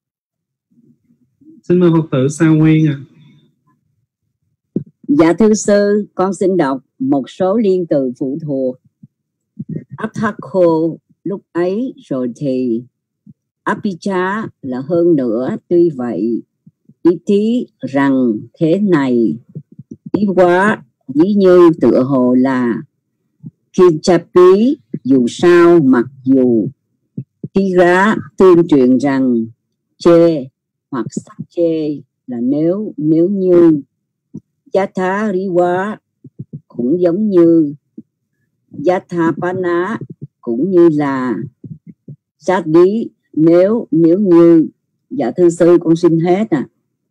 Xin mời Phật tử Sa Nguyên ạ. Dạ thưa sư, con xin đọc một số liên từ phụ thuộc. Athako lúc ấy rồi thì, apicha là hơn nữa, tuy vậy, iti rằng thế này, ý quá ví như tựa hồ là, kinchapi dù sao mặc dù, tiga tuyên truyền rằng, chê hoặc sắc chê là nếu như, yatha riwa cũng giống như, yathapana cũng như là, sát lý nếu như. Dạ thưa sư, con xin hết à.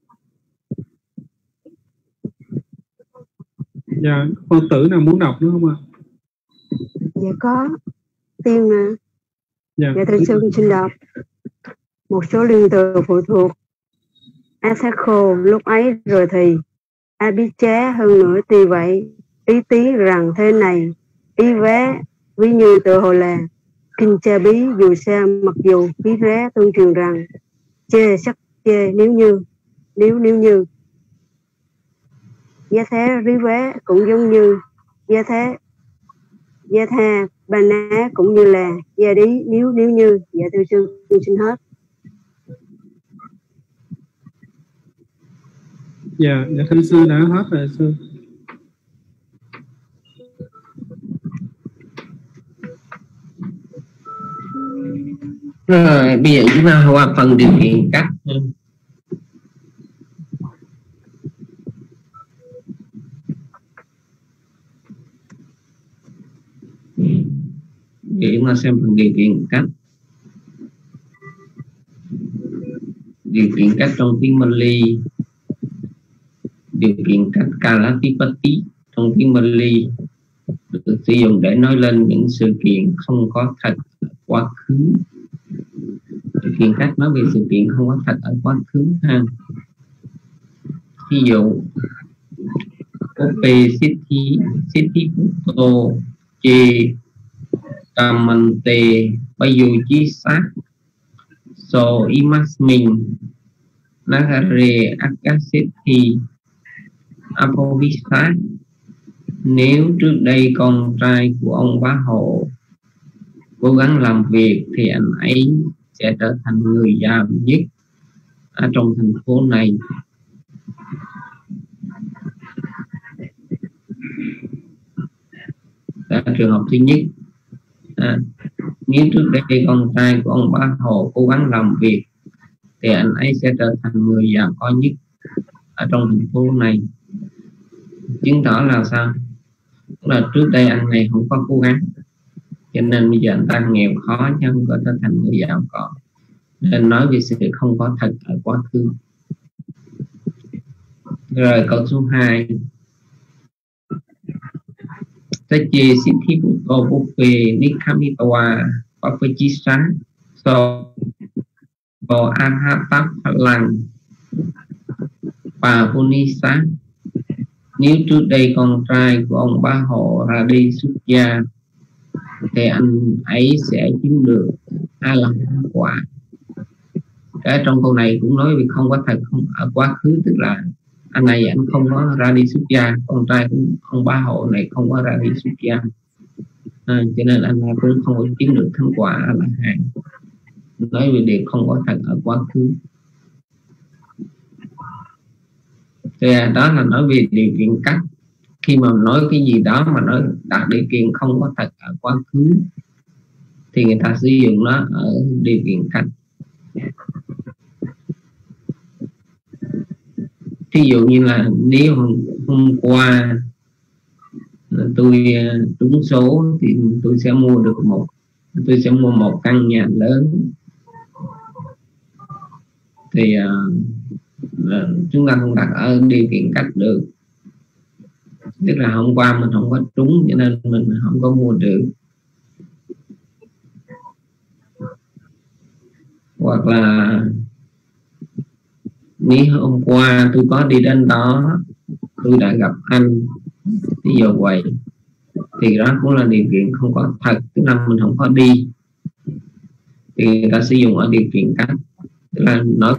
Dạ, Phật tử nào muốn đọc nữa không ạ? Dạ có. Tiên mà. Dạ thưa sư, con xin đọc. Một số liên từ phụ thuộc. Athako lúc ấy rồi thì, abicha hơn nữa, tuy vậy, ý tí rằng thế này, ý vé ví như tự hồ là, kinh cha bí dù sao mặc dù, ý ré tương truyền rằng, chê sắc chê nếu như, giá thế rí vé cũng giống như, giá tha ba ná cũng như là, giá đi nếu như. Dạ thưa sư, tôi xin hết. Dạ thưa sư đã hết rồi sư. Rồi bây giờ chúng ta qua phần điều kiện cách. Để chúng ta xem phần điều kiện cách. Điều kiện cách trong tiếng Pali, điều kiện cách Kalatipati trong tiếng Pali được sử dụng để nói lên những sự kiện không có thật ở quá khứ. Điều kiện cách nói về sự kiện không có thật ở quá khứ ha. Ví dụ Ope Siddhi Bhutto Che Kamante Bayuji Sát So Imasmin Nagare Akasiddhi Apovisa. Nếu trước đây con trai của ông bá hộ cố gắng làm việc thì anh ấy sẽ trở thành người giàu nhất ở trong thành phố này. Đó là trường hợp thứ nhất. Nếu trước đây con trai của ông bá hộ cố gắng làm việc thì anh ấy sẽ trở thành người giàu có nhất ở trong thành phố này. Chứng tỏ là sao? Tức là trước đây anh này không có cố gắng, cho nên bây giờ anh ta nghèo khó chứ không có trở thành người giàu có. Nên nói về sự không có thật ở quá khứ. Rồi câu số 2, Tachi Siddhi Bhutto Bupe Nikhamitawa Papachisa So Anhatap Lăng Pavunisa. Nếu trước đây con trai của ông bá hộ ra đi xuất gia thì anh ấy sẽ chiếm được A-la-hán quả. Cái trong câu này cũng nói về không có thật không ở quá khứ, tức là anh này anh không có ra đi xuất gia, con trai của ông bá hộ này không có ra đi xuất gia, cho nên anh này cũng không có chiếm được thánh quả A-la-hán. Nói về điều không có thật ở quá khứ. Thì đó là nói về điều kiện cách. Khi mà nói cái gì đó mà nói đạt điều kiện không có thật ở quá khứ thì người ta sử dụng nó ở điều kiện cách. Ví dụ như là nếu hôm qua tôi trúng số thì tôi sẽ mua một căn nhà lớn, thì chúng ta không đặt ở điều kiện cách được. Tức là hôm qua mình không có trúng cho nên mình không có mua được. Hoặc là nếu hôm qua tôi có đi đến đó, tôi đã gặp anh, ví dụ vậy, thì đó cũng là điều kiện không có thật, tức là mình không có đi, thì người ta sử dụng ở điều kiện cách. Tức là nói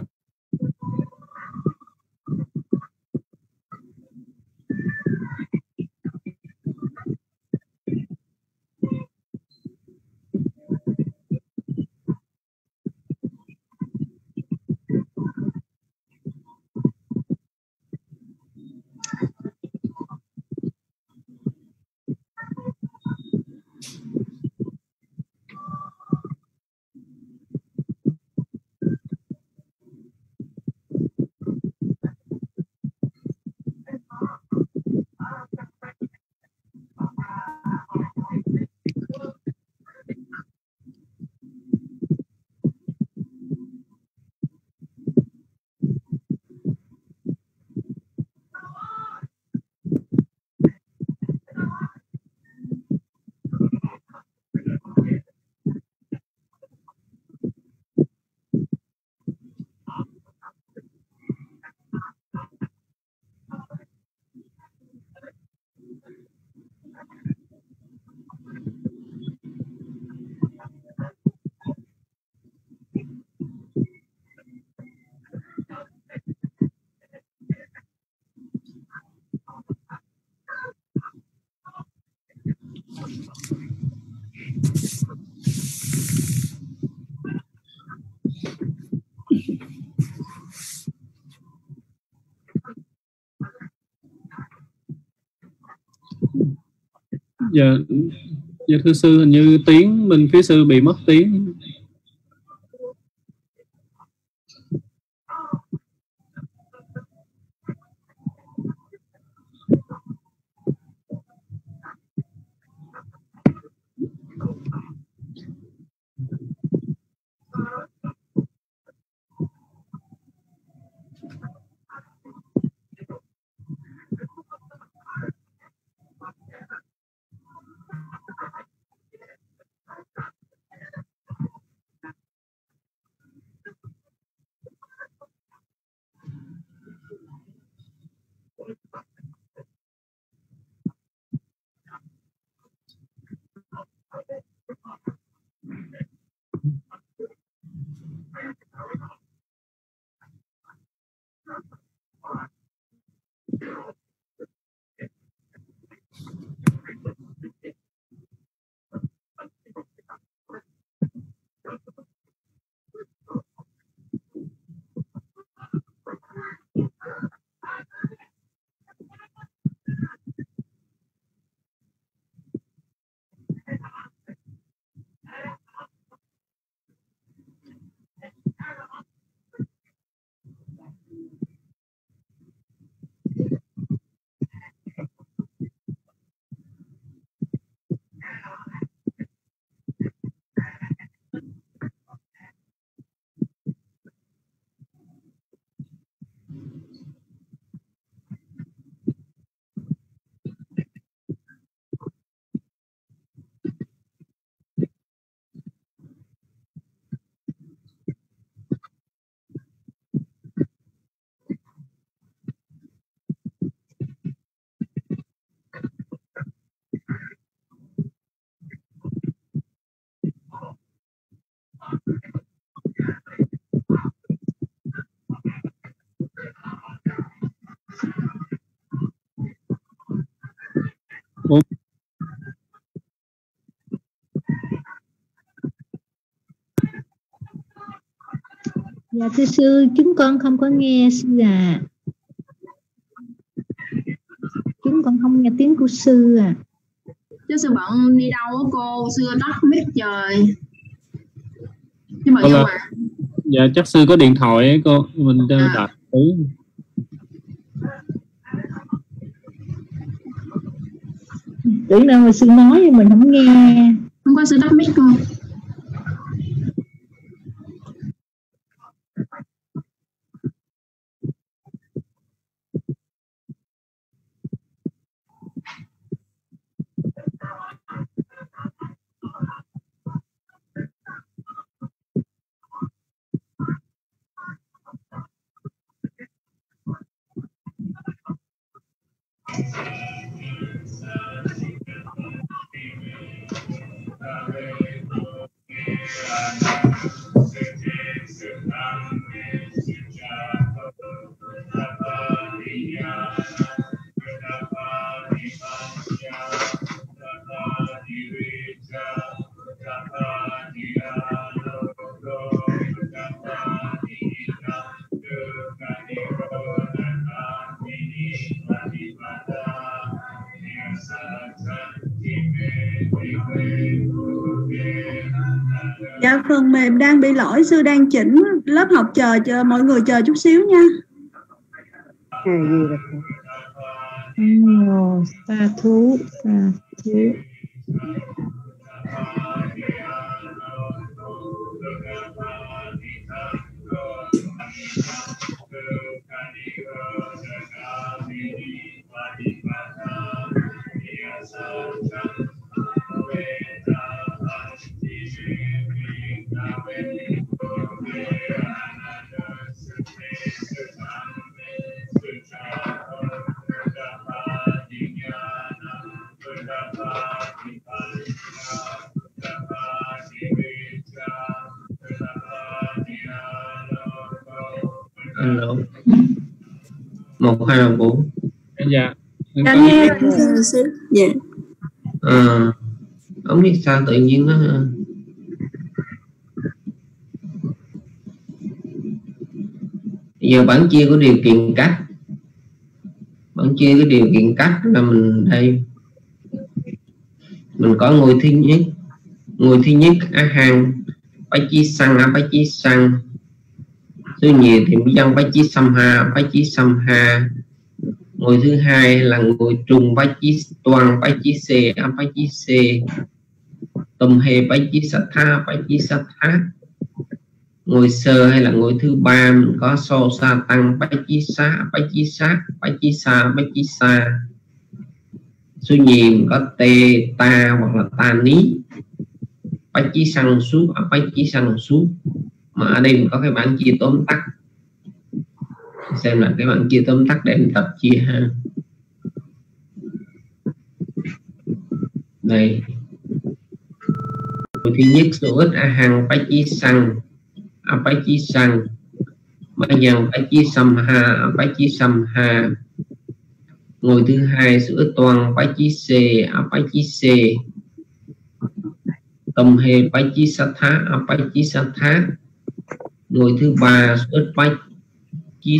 Dạ thưa sư, hình như tiếng bên phía sư bị mất tiếng. Dạ thưa sư, chúng con không có nghe sư ạ. Chúng con không nghe tiếng của sư ạ. Chứ sư bận đi đâu á cô, sư tắt mic trời. Chứ bận vô mà. Dạ chắc sư có điện thoại ấy cô, mình đặt tí. Tưởng đâu mà sư nói nhưng mình không nghe. Không có sư tắt mic cô. Dạ phần mềm đang bị lỗi, sư đang chỉnh lớp học, chờ mọi người chờ chút xíu nha. Sa thú. Alo. 1, 2, 3, 4. Dạ. Dạ nghe. Dạ. không biết sao tự nhiên nó giờ bản chia có điều kiện cách, bản chia cái điều kiện cách là mình đây mình có ngôi thứ nhất a hàng bách chi sang a bách chi sang số nhiều thì dân bách chi xăm ha ngôi thứ hai là ngôi trùng bách chi toàn bách chi xê a bách chi xê tùm hề bách chi sát tha ngôi sơ hay là ngôi thứ ba mình có so sa tăng bách chi sa số nhiều mình có tê ta hoặc là ta ní bách chi sang suốt mà ở đây mình có cái bảng chia tóm tắt, xem là cái bảng chia tóm tắt để mình tập chia ha. Đây thứ nhất số ít a hằng bách chi sang ma dần bách chi xăm ha ngôi thứ hai số ít toàn bách chi xê tầm hề bách chi sát thá ngôi thứ ba số ít bách chi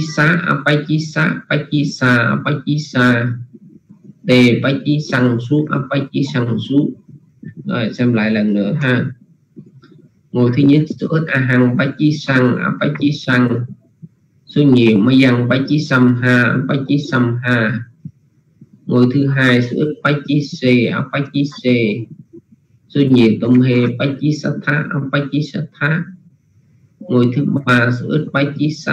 sa đề bách chi sang suốt rồi xem lại lần nữa ha. Ngôi thứ nhất số ít a hằng bách chi sang số nhiều ma dần bách chi xăm ha ngôi thứ hai số ít bách chi xê số nhiều tôm hê bách chi sát thá ngôi thứ ba số ít bách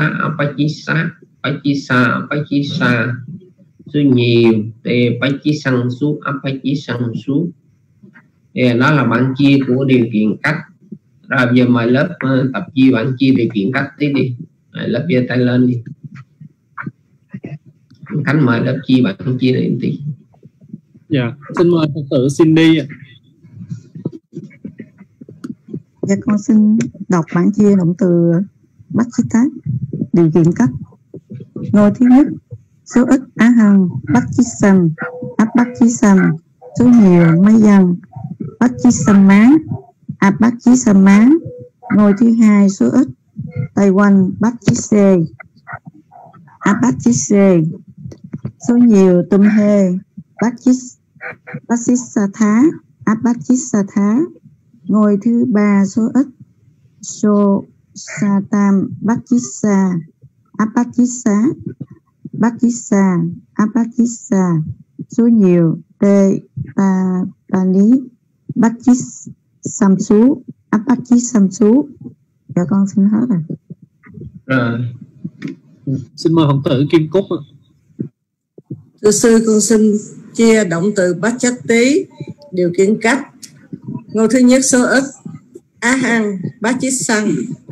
chi sa số nhiều tê bách chi sang suốt đó là bản chia của điều kiện cách. Rồi giờ mời lớp tập chia bản chia điều kiện cách tí đi. Lớp giơ tay lên đi. Khánh mời lớp chia bản chia này tí. Dạ, xin mời Phật tử Cindy ạ. Dạ, con xin đọc bản chia động từ Bách Chi Tác điều kiện cách. Ngôi thứ nhất số ít á hằng Bách Chi Sanh áp Bách Chi Sanh số nhiều mấy dần Bách Chi Sanh Mán áp Bách Chi Sanh Mán ngôi thứ hai số ít Tây Quanh Bách Chi Xê áp Bách Chi Xê số nhiều Tum Hê Bách Chi Sa Thá áp Bách Chi Sa Thá ngôi thứ ba số ít So Sa Tam Bách Chi Sa áp Bách Chi Xá Bách Chi Sa áp Bách Chi Sa số nhiều Tê Ta Ta Lý Bách Chi Sam Sú áp Bách Chi Sam Sú. Dạ con xin hết rồi. Xin mời Phật tử Kim Cúc ạ. Thưa sư, con xin chia động từ Bát Chát Tí điều kiện cách. Ngôi thứ nhất số ít á hằng Bát Chi Sanh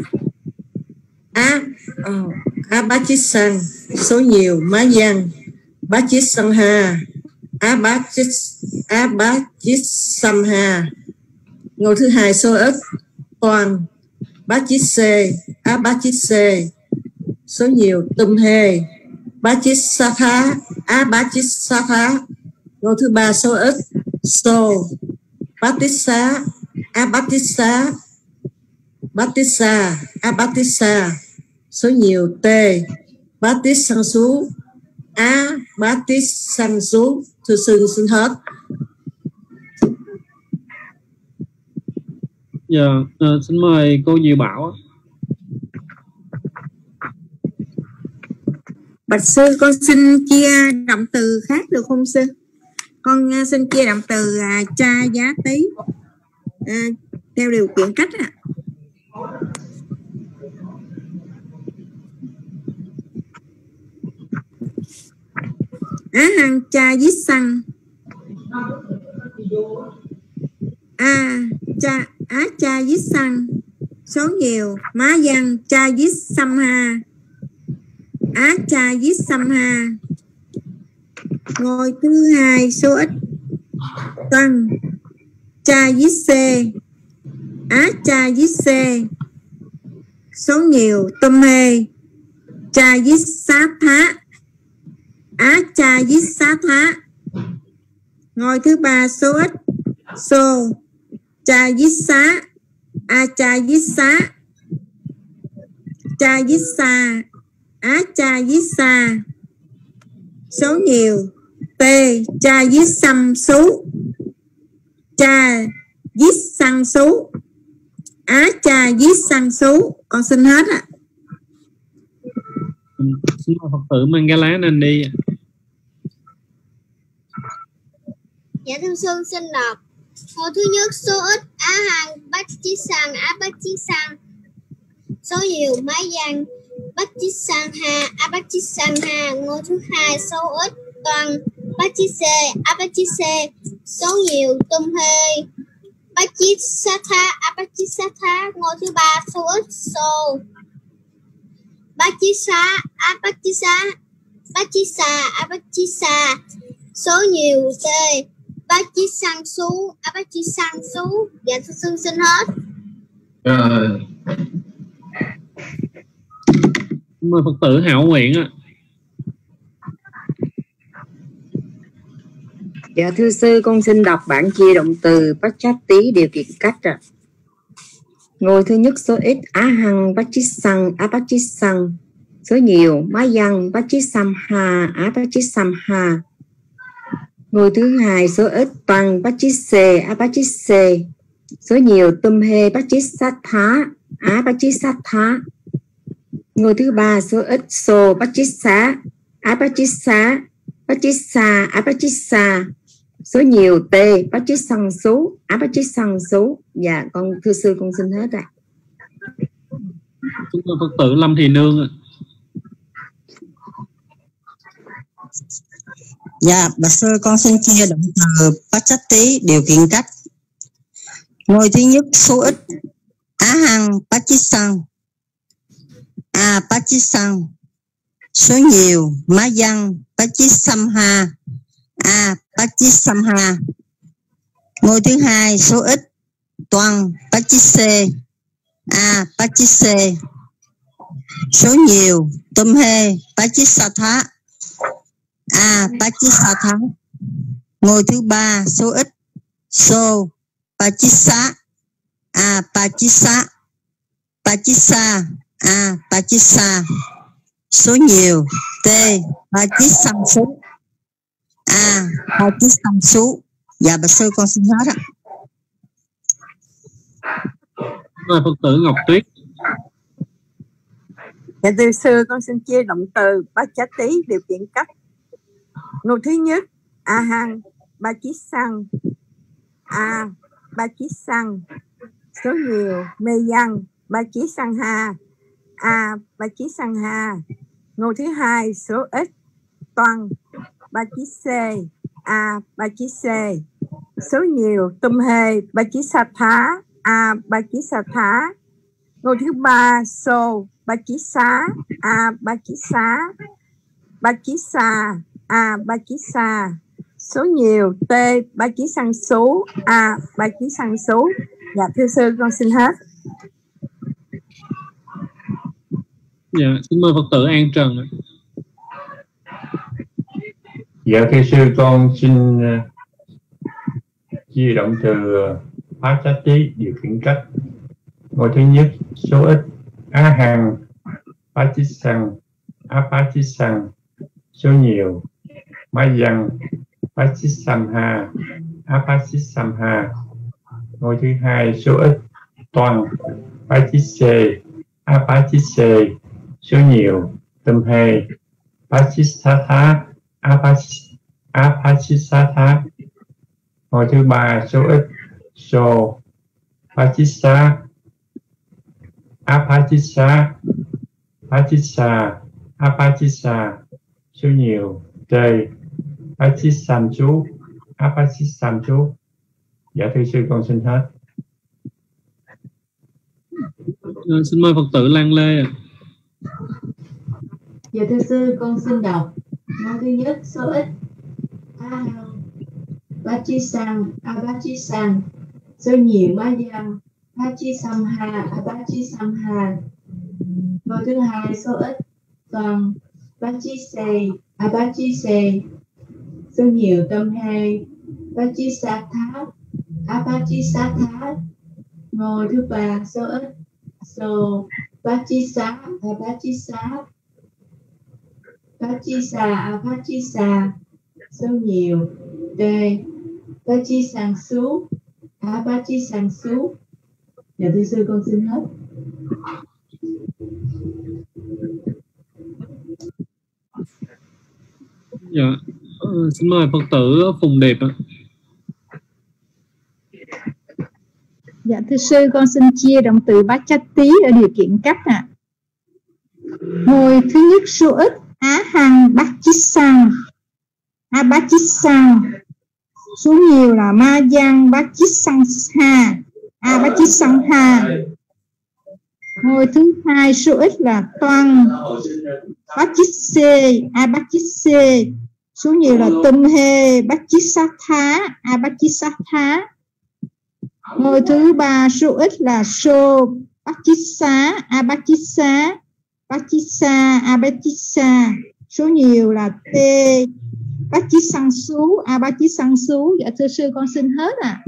á Bát Chi Sanh số nhiều má văn Bát Chi Sanh ha á Bát Chi Sanh ha ngôi thứ hai số ít toàn Bát Chi Xê á Bát Chi Xê số nhiều Tum Hê Bát Chi Sa Thá á Bát Chi Sa Thá ngôi thứ ba số ít So Bát Ti Xá á Bát Ti Xá Bát Ti Sa á Bát Ti Sa số nhiều Tê Bát Ti Sang Sú á Bát Ti Sang Sú. Thưa sư xin hết. Dạ, xin mời cô Diệu Bảo. Bạch sư, con xin chia động từ khác được không sư? Con xin chia động từ cha giá tí theo điều kiện cách ạ. Á hằng cha dít xăng cha dít xăng số nhiều má văn cha dít xăm ha á cha dít xăm ha ngôi thứ hai số ít tăng cha dít xê á cha dít xê số nhiều Tum Hê cha dít sát thá á cha dít sát thá ngôi thứ ba số ít So cha dít xá, a cha dít xá, cha dít xa, á cha dít xa. Số nhiều, t cha dít xăm xú, cha dít xăng xú, á cha dít xăng xú. Con xin hết ạ. Xin mời Phật tử Mangala Nandi. Dạ thưa sư xin đọc. Câu thứ nhất số ít á hằng bát chí sang á bát chí sang. Số nhiều mái văn bát chí sang ha á bát chí sang ha. Ngôi thứ hai số ít toàn bát chí xê á bát chí xê. Số nhiều tum hê bát chí sa tha á bát chí sa tha. Ngôi thứ ba số ít sô bát chí xá á bát chí xá, bát chí xà á bát chí xà. Số nhiều t bát chí sang xú á bát chí sang xú. Dạ thưa sư xin hết. Rồi. Mời Phật tử Hảo Nguyện ạ. Dạ thưa sư, con xin đọc bản chia động từ Pachati điều kiện cách ạ. Ngôi thứ nhất số ít á hằng Pachisang á Pachisang. Số nhiều má văn Pachisamha á Pachisamha. Ngôi thứ hai số ít toàn Pachise á Pachise. Số nhiều tum hê Pachisatha á Pachisatha. Ngôi thứ ba số ít so Pachisa á Pachisa. Pachisa á Pachisa. Số nhiều t Pachisang xú á Pachisang xú. Dạ con thưa sư con xin hết ạ. Chúng tôi Phật tử Lâm Thị Nương ạ. Dạ, bạch sư con xin chia động từ Pachati điều kiện cách. Ngôi thứ nhất số ít á hằng Pachisang a Pachisang. Số nhiều má văn Pachisamha a Pachisamha. Ngôi thứ hai số ít toàn Pachise a Pachise. Số nhiều tum hê Pachisatha a Pachisatha. Ngôi thứ ba số ít so Pachisa a Pachisa. Pachisa a Pachisa. Số nhiều t Pachisang xú a Pachisang xú. Dạ bạch sư con xin hết ạ. Mời Phật tử Ngọc Tuyết. Dạ thưa sư con xin chia động từ Pachati điều kiện cách. Ngôi thứ nhất a hằng Pachisang a Pachisang. Số nhiều mê văn Pachisangha a Pachisangha. Ngôi thứ hai số ít toàn Pachise a Pachise. Số nhiều tum hê Pachisatha a Pachisatha. Ngôi thứ ba so Pachisa a Pachisa. Pachisa a Pachisa. Số nhiều t Pachisang xú a Pachisang xú. Dạ thưa sư con xin hết. Dạ xin mời Phật tử An Trần ạ. Dạ thưa sư con xin chia động từ Pachati điều kiện cách. Ngôi thứ nhất số ít á hằng Pachisang á Pachisang. Số nhiều má văn Pachisamha á Pachisamha. Ngôi thứ hai số ít toàn Pachise á Pachise. Số nhiều tum hê Pachisatha á Pachisatha. Ngôi thứ ba số ít so Pachisa á Pachisa. Pachisa á Pachisa. Số nhiều t Pachisam chú á Pachisam chú. Dạ thưa sư con xin hết. Xin mời Phật tử Lan Lê ạ. Dạ thưa sư con xin đọc. Ngôi thứ nhất số ít a hằng Pachisang a Pachisang. Số nhiều má văn Pachisamha a Pachisamha. Ngôi thứ hai số ít toàn Pachise a Pachise. Số nhiều tâm hê Pachisatha Apachisatha. Ngôi thứ ba số ít. So Pachisa, Apachisa. Pachisa, Apachisa. Số nhiều. D. Pachisang su, Apachisang su. Dạ thưa sư con xin hết. Dạ, xin mời Phật tử Phùng Điệp ạ. Dạ thưa sư, con xin chia động từ Bachati ở điều kiện cách ạ. Ngôi thứ nhất số ít Á Hằng Bachisang, Abachisang. Số nhiều là Ma Giang Bachisang Ha, Abachisang Ha. Ngôi thứ hai số ít là Toan Bachisse, Abachisse. Số nhiều là Tum He Bachisatha, Abachisatha. Ngôi thứ ba số ít là So Bachissa, Abachissa, Bachissa, Abachissa. Số nhiều là T Bachisang Su, Abachisang Su. Dạ thưa sư con xin hết ạ.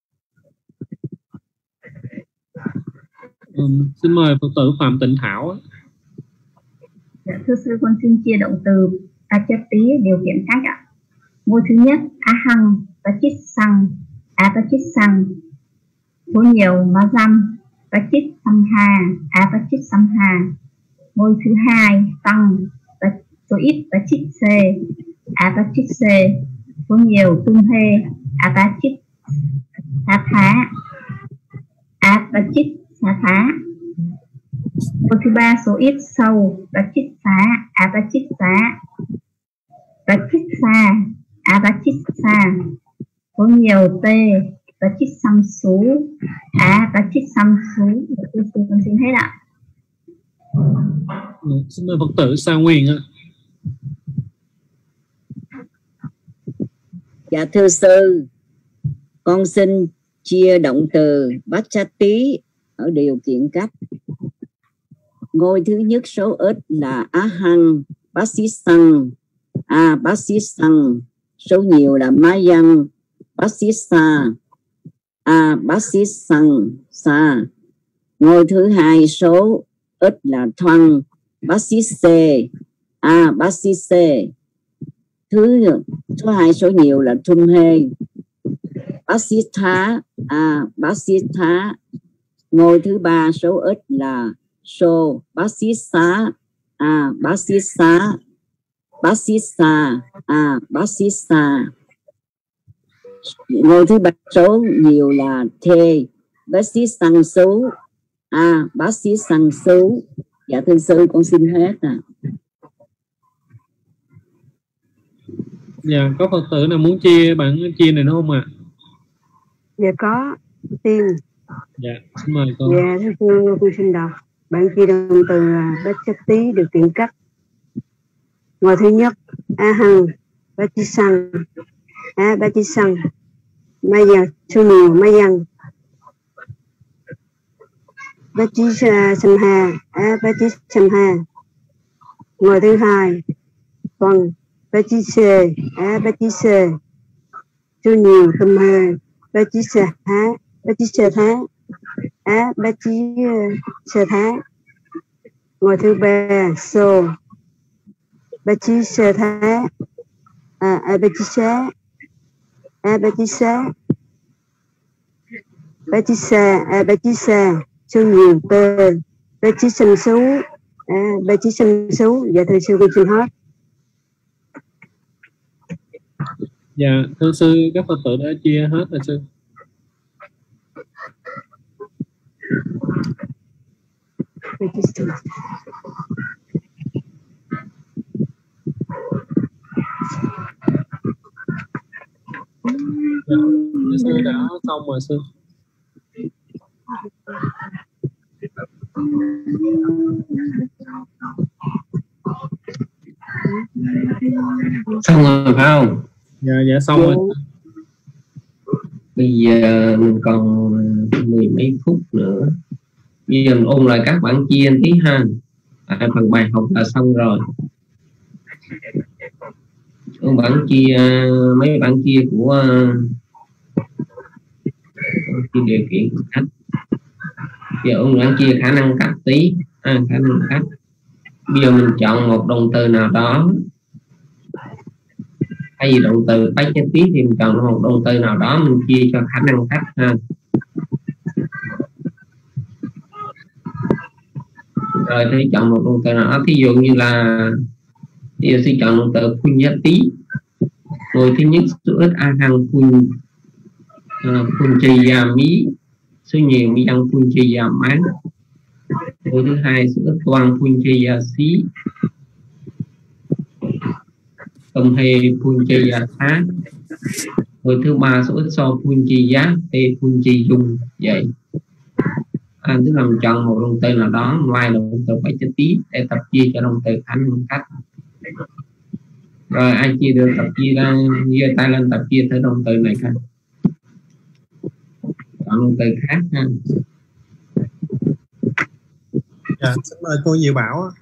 Xin mời Phật tử Phạm Tịnh Thảo. Dạ, thưa sư con xin chia động từ Achati điều kiện cách ạ. Ngôi thứ nhất Ahang Bachisang, Abachisang. Số nhiều Mazam Bachissamha, Abachissamha. Ngôi thứ hai Tăng số ít Bachisse, Abachisse. Số nhiều Tumhe, Abachisatha, Abachisatha. Ngôi thứ ba số ít sâu Bachissa, Abachissa, Bachissa, Abachissa. Số nhiều T Bachissam Sú, Bachissam Sú. Con xin hết ạ. Xin mời Phật tử Sa Nguyên ạ. Dạ thưa sư, con xin chia động từ Bachati ở điều kiện cách. Ngôi thứ nhất số ít là Ahang Bachisang, Bachisang. Số nhiều là Mayang Bachissa, Bachisang Sa. Ngôi thứ hai số ít là Thoang Bachisse, Bachisse. Số hai số nhiều là Tumhe Bachitha, Bachitha. Ngôi thứ ba số ít là So Bachissa, Bachissa, Bachissa, Bachissa. Ngôi thứ ba số nhiều là Thê Bachisang Sú, Bachisang Sú. Dạ thưa sư con xin hết ạ. Dạ, có Phật tử nào muốn chia bản chia này nữa không ạ? Dạ có. Tiên. Dạ, xin mời cô. Dạ thưa sư con xin đọc bản chia động từ Bachati điều kiện cách. Ngôi thứ nhất Ahang Bachisang, Bachisang. Mayang số nhiều Mayang Bachissamha, Bachissamha. Ngôi thứ hai Toàn Bachisse, Bachisse. Số nhiều Tumhe Bachisatha, Bachisatha, Bachisatha. Ngôi thứ ba So Bachisatha, Bachissa, Bachissa, Bachissa, Bachissa. Số nhiều T Bachisam Sú, Bachisam Sú. Dạ thưa sư con xin hết. Dạ thưa sư, các Phật tử đã chia hết rồi sư. Dạ, sư đã xong rồi sư. Xong rồi phải không? Dạ, dạ xong rồi. Bây giờ mình còn mười mấy phút nữa. Bây giờ mình ôn lại các bản chia tí ha. Phần bài học là xong rồi. Bản chia mấy bản chia của chia điều kiện cách. Giờ ông đang chia khả năng cách tí, khả năng cách. Bây giờ mình chọn một động từ nào đó, thay vì động từ bách chất tí thì mình chọn một động từ nào đó mình chia cho khả năng cách ha. Rồi thì chọn một động từ nào đó, thí dụ như là bây giờ sẽ chọn động từ phun giá tí. Người thứ nhất số ít a hằng phun trì già mí, số nhiều mi ăn phun trì già mán. Người thứ hai số ít toàn phun trì già xí, tâm hề phun trì già thá. Người thứ ba số ít so phun trì giá tê phun trì dùng vậy. Tức là mình chọn một động từ nào đó ngoài động từ phải chất tí để tập chia cho động từ khả năng cách. Rồi ai chia được tập chia ra, giơ tay lên tập chia thử động từ này coi. Chọn động từ khác ha. Dạ, xin mời cô Diệu Bảo.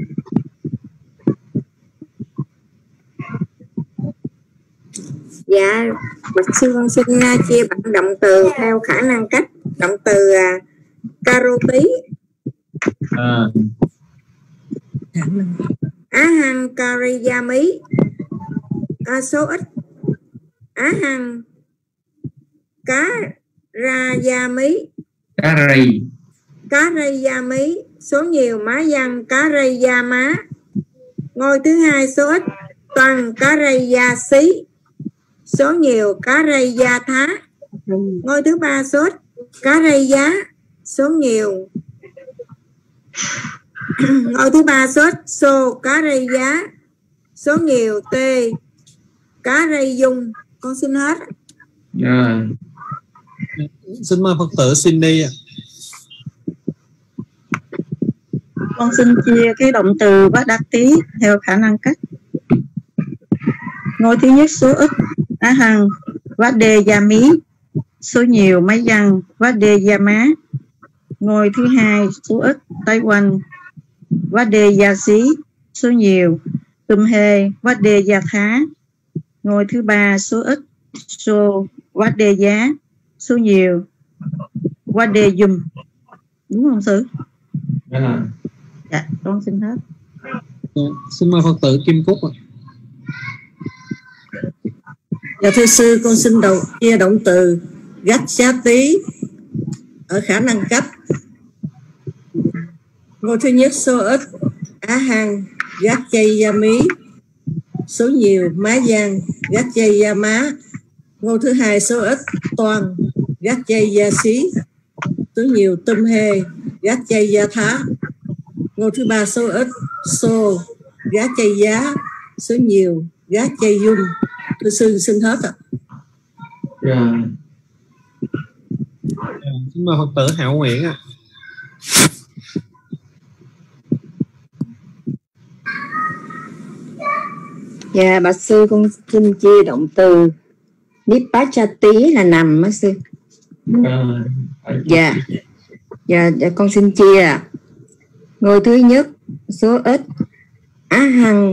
Dạ, bạch sư con xin chia bằng động từ theo khả năng cách. Động từ caro tí. Á hằng kariyami, số ít. Á hằng karayami, số nhiều má văn karayama. Ngôi thứ hai số ít toàn karayasi, số nhiều karayatha. Ngôi thứ ba số ít karaya, số nhiều. Ngôi thứ ba số ít so karaya, số nhiều t karayung. Con xin hết. Xin mời Phật tử Cindy ạ. Con xin chia cái động từ Vadati theo khả năng cách. Ngôi thứ nhất số ít á hằng Vadeyami, số nhiều máy văn Vadeyama. Ngôi thứ hai số ít Tây Quanh Vadeyasi, số nhiều Tumhe Vadeyatha. Ngôi thứ ba số ít So Vadeya, số nhiều Vadeyum. Đúng không sư? Dạ, con xin hết. Xin mời Phật tử Kim Cúc ạ. Dạ thưa sư, con xin chia động từ Gachati ở khả năng cách. Ngôi thứ nhất số ít á hằng Gachayami, số nhiều má văn Gachayama. Ngôi thứ hai số ít toàn Gachayasi, số nhiều Tumhe Gachayatha. Ngôi thứ ba số ít so Gachaya, số nhiều Gachayum. Thưa sư xin hết ạ. Xin mời Phật tử Hảo Nguyễn ạ. Dạ bạch sư, con xin chia động từ Nipachati là nằm á sư. Dạ con xin chia ạ. Ngôi thứ nhất số ít á hằng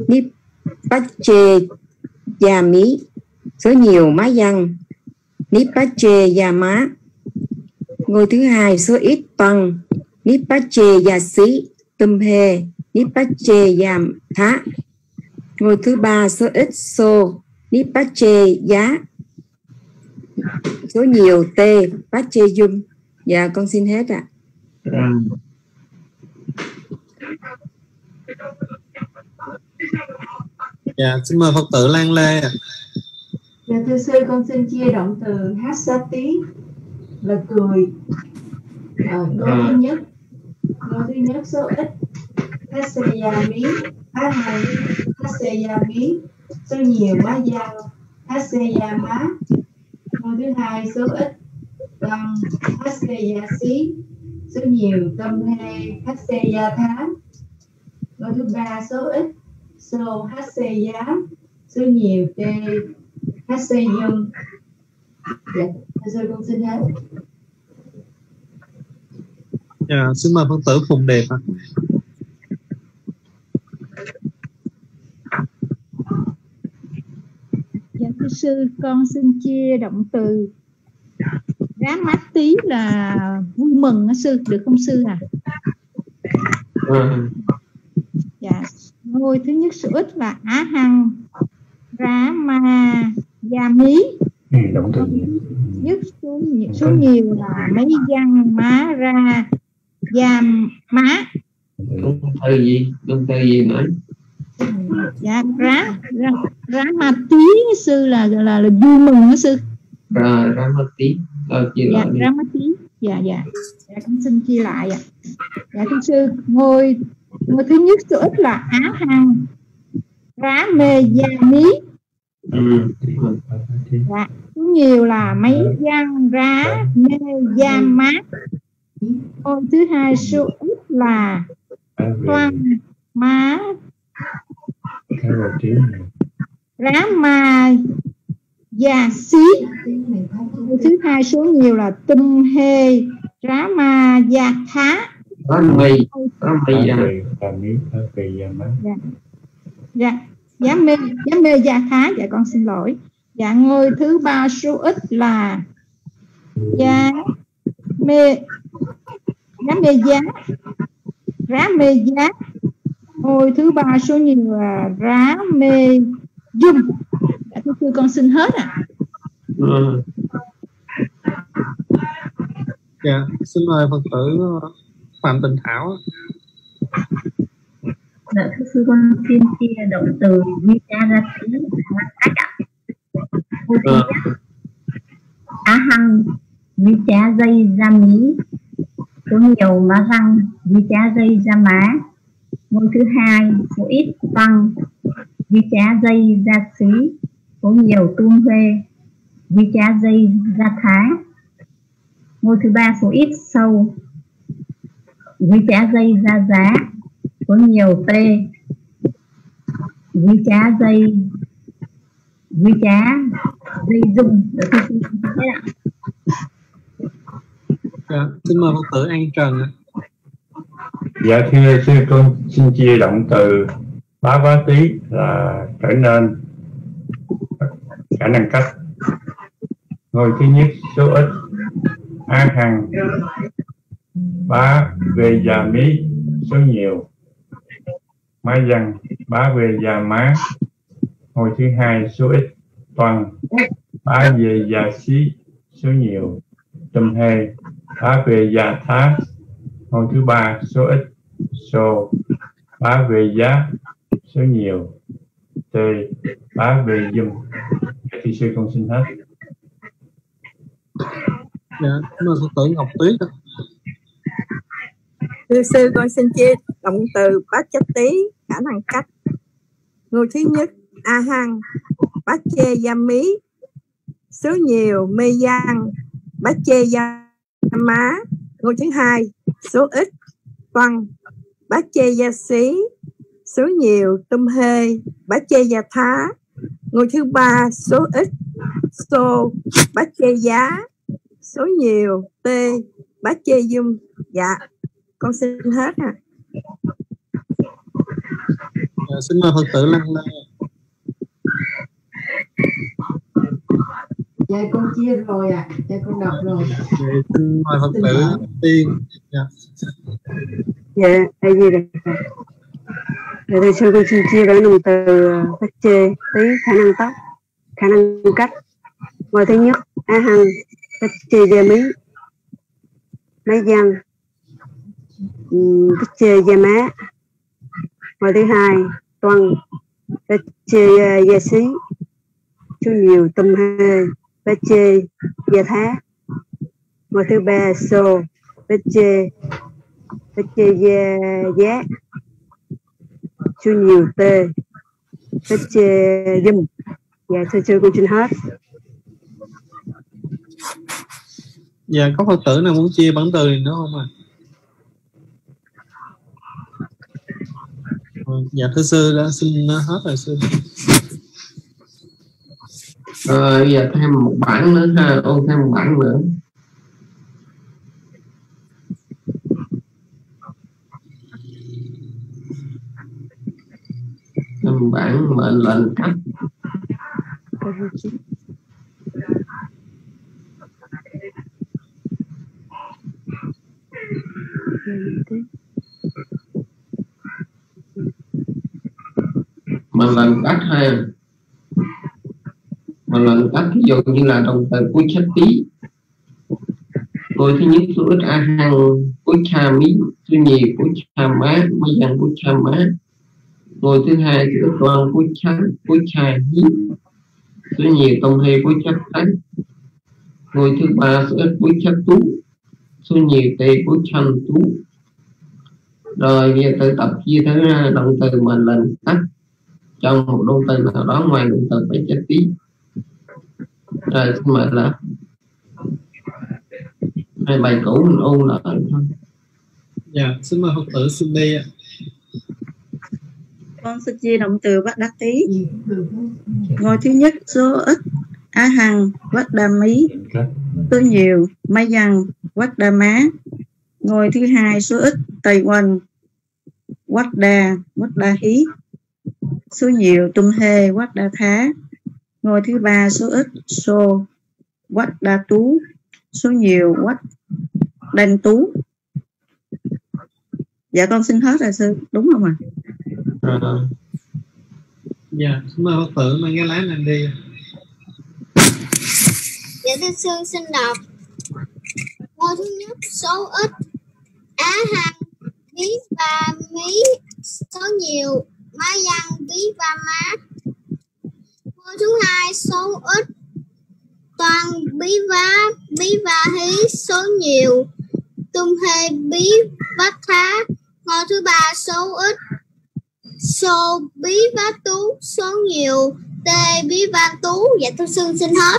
Nipacheyami, số nhiều má văn Nipacheyama. Ngôi thứ hai số ít bằng Nipacheyasi, Tumhe Nipacheyamtha. Ngôi thứ ba số ít so Nipacheya, số nhiều t Pacheyum. Dạ con xin hết ạ. Dạ xin mời Phật tử Lan Lê ạ. Dạ thưa sư, con xin chia động từ Hasati là cười. Ngôi thứ nhất số ít Haseyami, á hằng Haseyami, số nhiều má văn Haseyama. Ngôi thứ hai số ít bằng Haseyasi, số nhiều Tumhe Haseyatha. Ngôi thứ ba số ít so Haseya, số nhiều t Haseyum. Dạ thưa sư, con xin hết. Dạ xin mời Phật tử Phùng Đẹp ạ. Dạ thưa sư, con xin chia động từ Rá mát tí là vui mừng á sư, được không sư à? Dạ. Ngôi thứ nhất số ít là á hằng rá ma gia mí. Động từ Nhất số nhiều là mấy văn má ra gia má. Động từ gì nói? Dạ rá ma tí sư là vui mừng đó sư. Rá ma tí. Dạ rá ma tí. Dạ con xin chia lại ạ. Dạ thưa sư, ngôi thứ nhất số ít là á hằng rá mê gia mí. Dạ, số nhiều là mấy văn rá mê gia mát. Ngôi thứ hai số ít là toan má rá ma gia xí. Ngôi thứ hai số nhiều là tum hê rá ma gia thá. Dạ giá mê gia thá. Dạ con xin lỗi. Dạ ngôi thứ ba số ít là giá mê giá rá mê giá. Ngôi thứ ba số nhiều là rá mê dung. Dạ thưa sư con xin hết ạ. Dạ xin mời Phật tử Phạm Tình Thảo. Dạ thưa sư con xin chia động từ vichara-tí cách ạ. Á hăng vichá dây ra mí. Số nhiều má răng vichá dây ra má. Ngôi thứ hai số ít tăng vichá dây ra xí. Số nhiều tum huê vichá dây ra thái. Ngôi thứ ba số ít sâu vichá dây ra giá. Số nhiều tê vichá dây dung. Được không? Dạ, xin mời Phật tử An Trần ạ. Dạ thưa sư, con xin chia động từ bá vá tí là trở nên khả năng cách. Ngôi thứ nhất số ít á hằng bá về già mí. Số nhiều má văn bá về già má. Ngôi thứ hai số ít toàn bá về già xí. Số nhiều tâm hê bá về già thá. Ngôi thứ ba số ít sô bá về giá. Số nhiều tê bá về dùm. Thì sư con xin hết. Dạ, cảm ơn Phật tử Ngọc Tuyết. Thưa sư con xin chia động từ bát chát tí khả năng cách. Ngôi thứ nhất a hăng bát chê gia mí. Số nhiều mê giang bát chê gia má. Ngôi thứ hai số ít toan bát chê gia xí. Số nhiều tum hê bát chê gia thá. Ngôi thứ ba số ít xô bát chê giá. Số nhiều tê bát chê dung. Dạ con xin hết ạ. Dạ, xin mời Phật tử Lăng Lê. Dạ con chia rồi ạ. Dạ con đọc rồi. Dạ, xin mời Phật tử Tiên. Dạ. Dạ, đây gì đây? Dạ, thưa sư con xin chia đổi động từ bát chê tí khả năng tóc, khả năng cách. Ngôi thứ nhất á hăng bát chê gia mí. Mấy văn bát chê gia má. Ngôi thứ hai toan bát chê gia xí. Số nhiều tum hê bát chê gia thá. Ngôi thứ ba xô bát chê gia giá. Số nhiều tê bát chê dùm. Dạ thưa sư con xin hết. Dạ, có Phật tử nào muốn chia bản từ này nữa không ạ? Dạ thưa sư đã xin hết rồi sư. Rồi giờ thêm một bản nữa ha, ôn thêm một bản nữa. Thêm bản mệnh lệnh cách. Mà lần cách ha, mà lần cách ví dụ như là động từ cuối chất tí. Ngôi thứ nhất số ít a hăng cuối cha mí, số nhiều cuối cha má, mấy dần cuối cha má. Ngôi thứ hai số ít toàn cuối cha hí, số nhiều tông hê cuối chất tánh. Ngôi thứ ba số ít cuối chất tú, số nhiều tê cuối chân tú. Rồi bây giờ tự tập chia thứ động từ mà lần tắt trong một động từ nào đó ngoài động từ phải chất tí. Rồi xin mời là hai bài cũ mình ôn lại thôi. Dạ, xin mời Phật tử xin đi ạ. Con sẽ chia động từ Vát Đá Tí. Ngôi thứ nhất số ít Á Hằng Vát Đa Mí, số nhiều Mai Dằng Vát Đa Má. Ngôi thứ hai số ít Tây Quanh Vát Đa Hí, số nhiều Tum Hê Vát Đa Thá. Ngôi thứ ba số ít Sô Vát Đa Tú, số nhiều Vát Đanh Tú. Dạ con xin hết rồi sư, đúng không ạ? Dạ, xin mời Phật tử mang cái lá này đi. Dạ thưa sư xin đọc. Ngôi thứ nhất số ít Á Hằng Bí Ba Mí, số nhiều Má Dăng Bí Ba Má. Ngôi thứ hai số ít Toàn Bí Ba Hí, số nhiều Tum Hê Bí Vát Thá. Ngôi thứ ba số ít Sô Bí Vát Tú, số nhiều Tê Bí Vát Tú. Dạ thưa sư xin hết.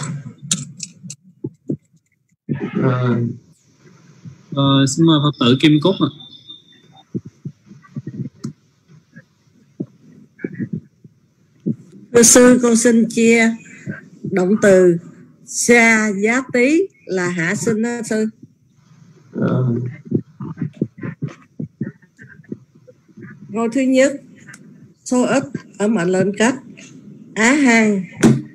Xin mời Phật tử Kim Cúc ạ. Thưa sư, con xin chia động từ xa giá tí là hạ sinh đó sư. Ngôi thứ nhất số ít ở mệnh lệnh cách Á Hằng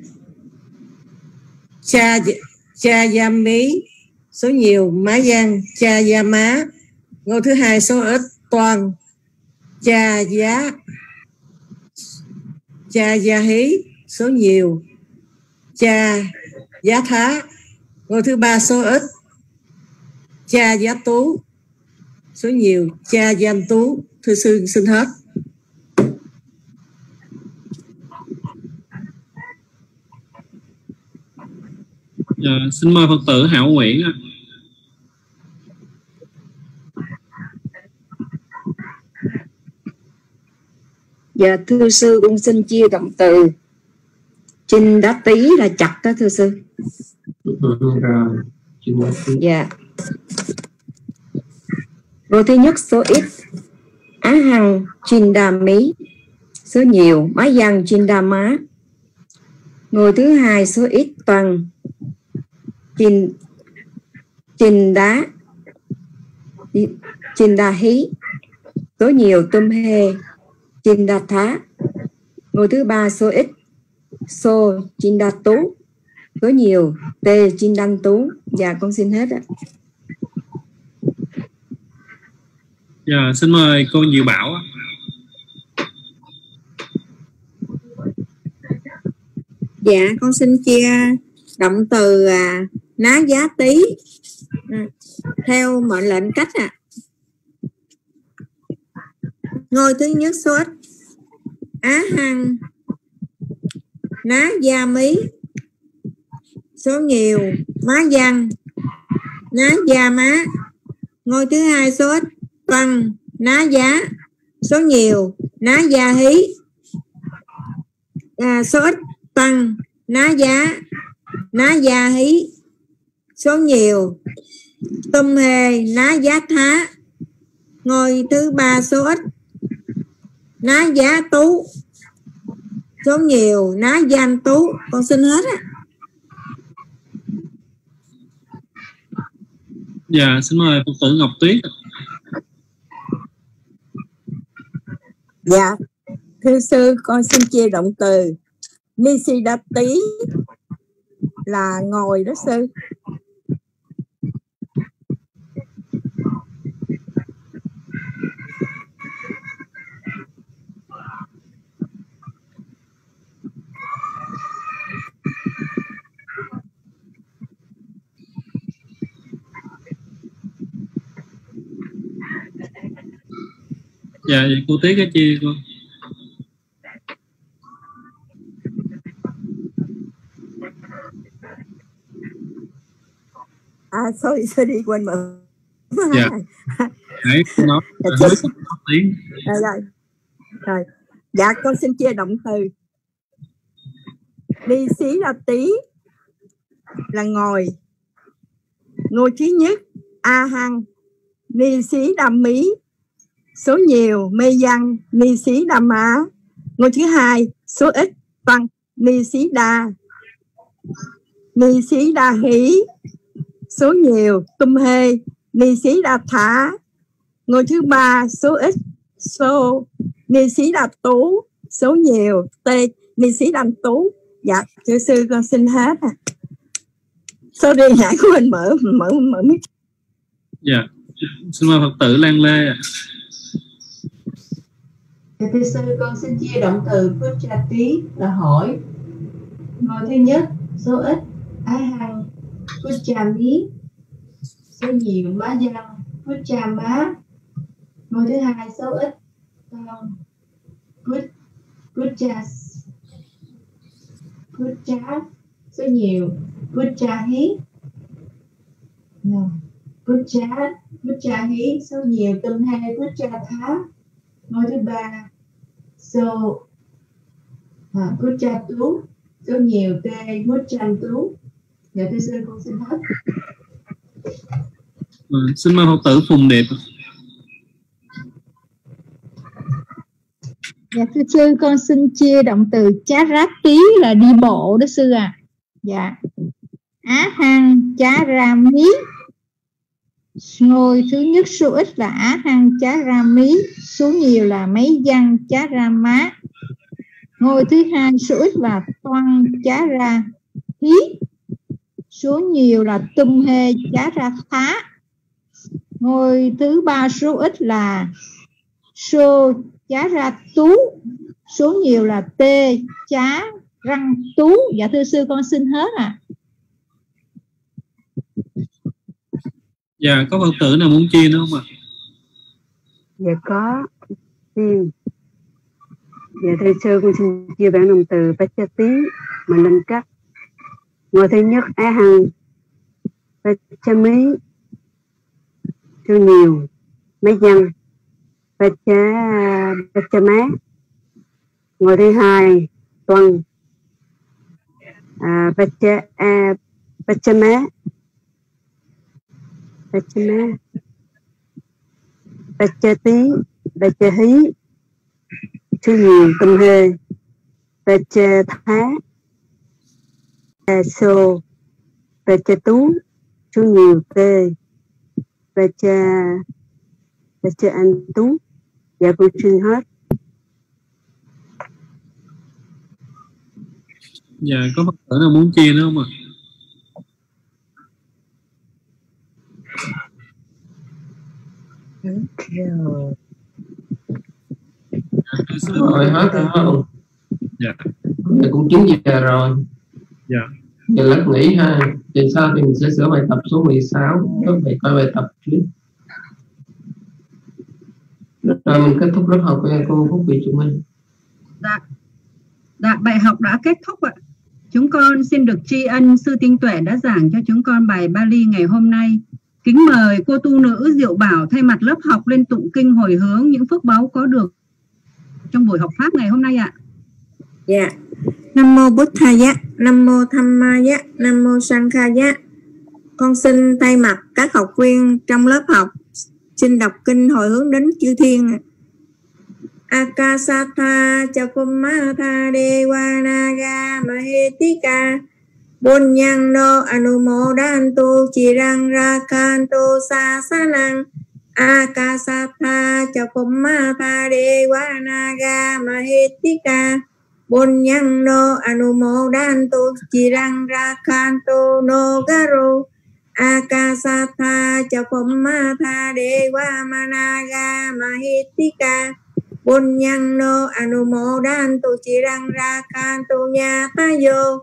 cha gia mí, số nhiều Má Giang cha gia má. Ngôi thứ hai số ít toàn cha gia hí, số nhiều cha giá thá. Ngôi thứ ba số ít cha giá tú, số nhiều cha giam tú. Thưa sư xin hết. Dạ, xin mời Phật tử Hảo Nguyễn ạ. Dạ thưa sư, con xin chia động từ Chinh Đá Tí là chặt đó thưa sư. Dạ. Ngôi thứ nhất số ít Á Hằng Chinh Đa Mí, số nhiều Má Dăng Chinh Đa Má. Ngôi thứ hai số ít toàn Chinh Đa Hí, số nhiều Tum Hê Chinh Đa Thá. Ngôi thứ ba số ít Sô Chinh Đa Tú, số nhiều Tê Chinh Đanh Tú. Dạ con xin hết ạ. Dạ, xin mời cô Diệu Bảo. Dạ con xin chia động từ ná giá tí theo mệnh lệnh cách ạ. Ngôi thứ nhất số ít Á Hằng ná gia mí, số nhiều Má Dăng ná gia má. Ngôi thứ hai số ít Văn ná giá, số nhiều ná gia hí, số ít Văn ná gia hí, số nhiều Tum Hê ná giá thá. Ngôi thứ ba số ít ná giá tú, số nhiều ná giam tú. Con xin hết á. Dạ, xin mời Phật tử Ngọc Tuyết. Dạ, thưa sư, con xin chia động từ Nisidati là ngồi đó sư. Dạ, vậy cô Tí cái chia con. Sorry quên mở. Dạ. Đấy, cô nói tiếng. Rồi. Dạ, con xin chia động từ. Đi xí là tí là ngồi. Ngôi thứ nhất a hăng ni xí đam mí, số nhiều mê văn ni xí đam má. Ngôi thứ hai số ít văn ni xí đa hí, số nhiều tum hê ni xí đa thả. Ngôi thứ ba số ít số ni xí đa tú, số nhiều tê ni xí đam tú. Dạ thưa sư con xin hết à. Sorry nãy của mình mở mic. Dạ, xin mời Phật tử Lan Lê ạ. Thưa sư con xin chia động từ Puchati là hỏi. Ngôi thứ nhất số ít á hằng Puchami, số nhiều má văn Puchama. Ngôi thứ hai số ít Pucha, số nhiều Puchahi, Puchahi, số nhiều tum hai Puchatha. Ngôi thứ ba Puchatu, số nhiều tê Puchantu. Dạ thưa sư con xin hết. Xin mời Phật tử Phùng Điệp. Dạ thưa sư con xin chia động từ chá rát tí là đi bộ đó sư à. Dạ. Á hăng chá ra mí. Ngôi thứ nhất số ít là á hăng chá ra mí, số nhiều là mấy văn chá ra má. Ngôi thứ hai số ít là toan chá ra hí, số nhiều là tum hê chá ra thá. Ngôi thứ ba số ít là sô chá ra tú, số nhiều là tê chá răng tú. Dạ thưa sư con xin hết à. Dạ, có Phật tử nào muốn chia nữa không ạ? Dạ có. Dạ thưa sư con xin chia bản động từ Pachati mà nâng cấp. Ngôi thứ nhất á hằng Pachami, số nhiều mấy văn Pachamá. Ngôi thứ hai tuần Pachamá, Pachati, Pachahi, số nhiều tum hê Pachatha, Paso, Pachatu, số nhiều tê Pachantu. Dạ cô xin hết. Dạ, có Phật tử nào muốn chia nữa không ạ? Rồi hết rồi không? Dạ. Giờ cũng 9 giờ rồi. Dạ. Giờ lát nghỉ ha. Thì sau thì mình sẽ sửa bài tập số 16. Các bạn coi bài tập trước. Rồi mình kết thúc lớp học với cô Phúc Vị Trung Minh. Dạ, bài học đã kết thúc ạ. Chúng con xin được tri ân sư Tinh Tuệ đã giảng cho chúng con bài Bali ngày hôm nay. Kính mời cô tu nữ Diệu Bảo thay mặt lớp học lên tụng kinh hồi hướng những phước báu có được trong buổi học pháp ngày hôm nay ạ. Dạ. Nam mô Buddhaya, Nam mô Dhammaya, Nam mô Sankhaya. Con xin thay mặt các học viên trong lớp học xin đọc kinh hồi hướng đến chư thiên. Akasatha Chapumatha Devanaga Mahetika Bunyando Anumodantu Chirang Rakantu Sasanang. Akasatha Chapumatha Devanaga Mahetika Bunyando Anumodantu Chirang Rakantu Nogaro. Akasatha Chapumatha Devanaga Mahetika Bunyando Anumodantu Chirang Rakantu Nyatayo.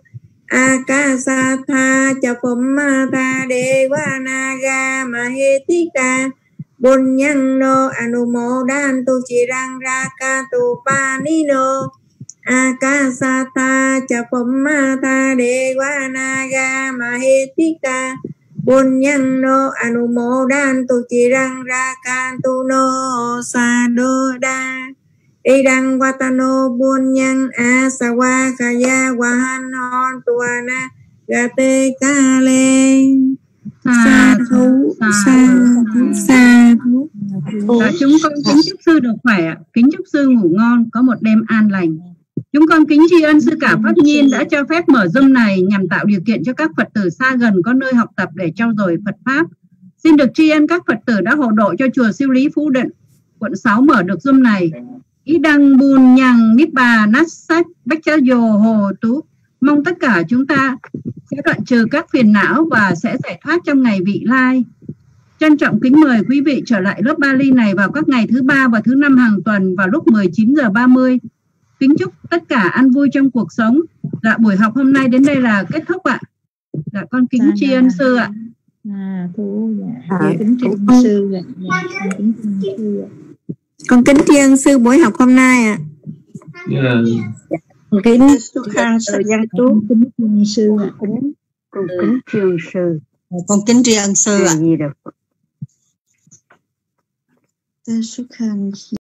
Akasatha Chapumatha Devanaga Mahetika Bunyang anumodantu cirang rakatu panino akasata chapamata devanaga mahetika Bunyang anumodantu cirang rakantu no sadoda Idang watano bunyang asawa kaya wahan hon tuana gate kale sa thú Chúng con kính chúc sư được khỏe, kính chúc sư ngủ ngon, có một đêm an lành. Chúng con kính tri ân sư cả Pháp Nhiên đã cho phép mở Zoom này nhằm tạo điều kiện cho các Phật tử xa gần có nơi học tập để trau dồi Phật Pháp. Xin được tri ân các Phật tử đã hộ độ cho chùa Siêu Lý Phú Định, quận 6 mở được Zoom này. Ý đăng bùn nhằng nít bà nát sách bách cha dồ hồ tú. Mong tất cả chúng ta sẽ đoạn trừ các phiền não và sẽ giải thoát trong ngày vị lai. Trân trọng kính mời quý vị trở lại lớp Bali này vào các ngày thứ 3 và thứ 5 hàng tuần vào lúc 19h30. Kính chúc tất cả an vui trong cuộc sống. Dạ, buổi học hôm nay đến đây là kết thúc ạ. Dạ, con kính tri ân sư ạ. Kính tri ân sư ạ. Con kính tri ân sư buổi học hôm nay ạ. Kính thang sư Giang Trú, kính sư ạ. Kính tri ân sư. Con kính tri ân sư ạ.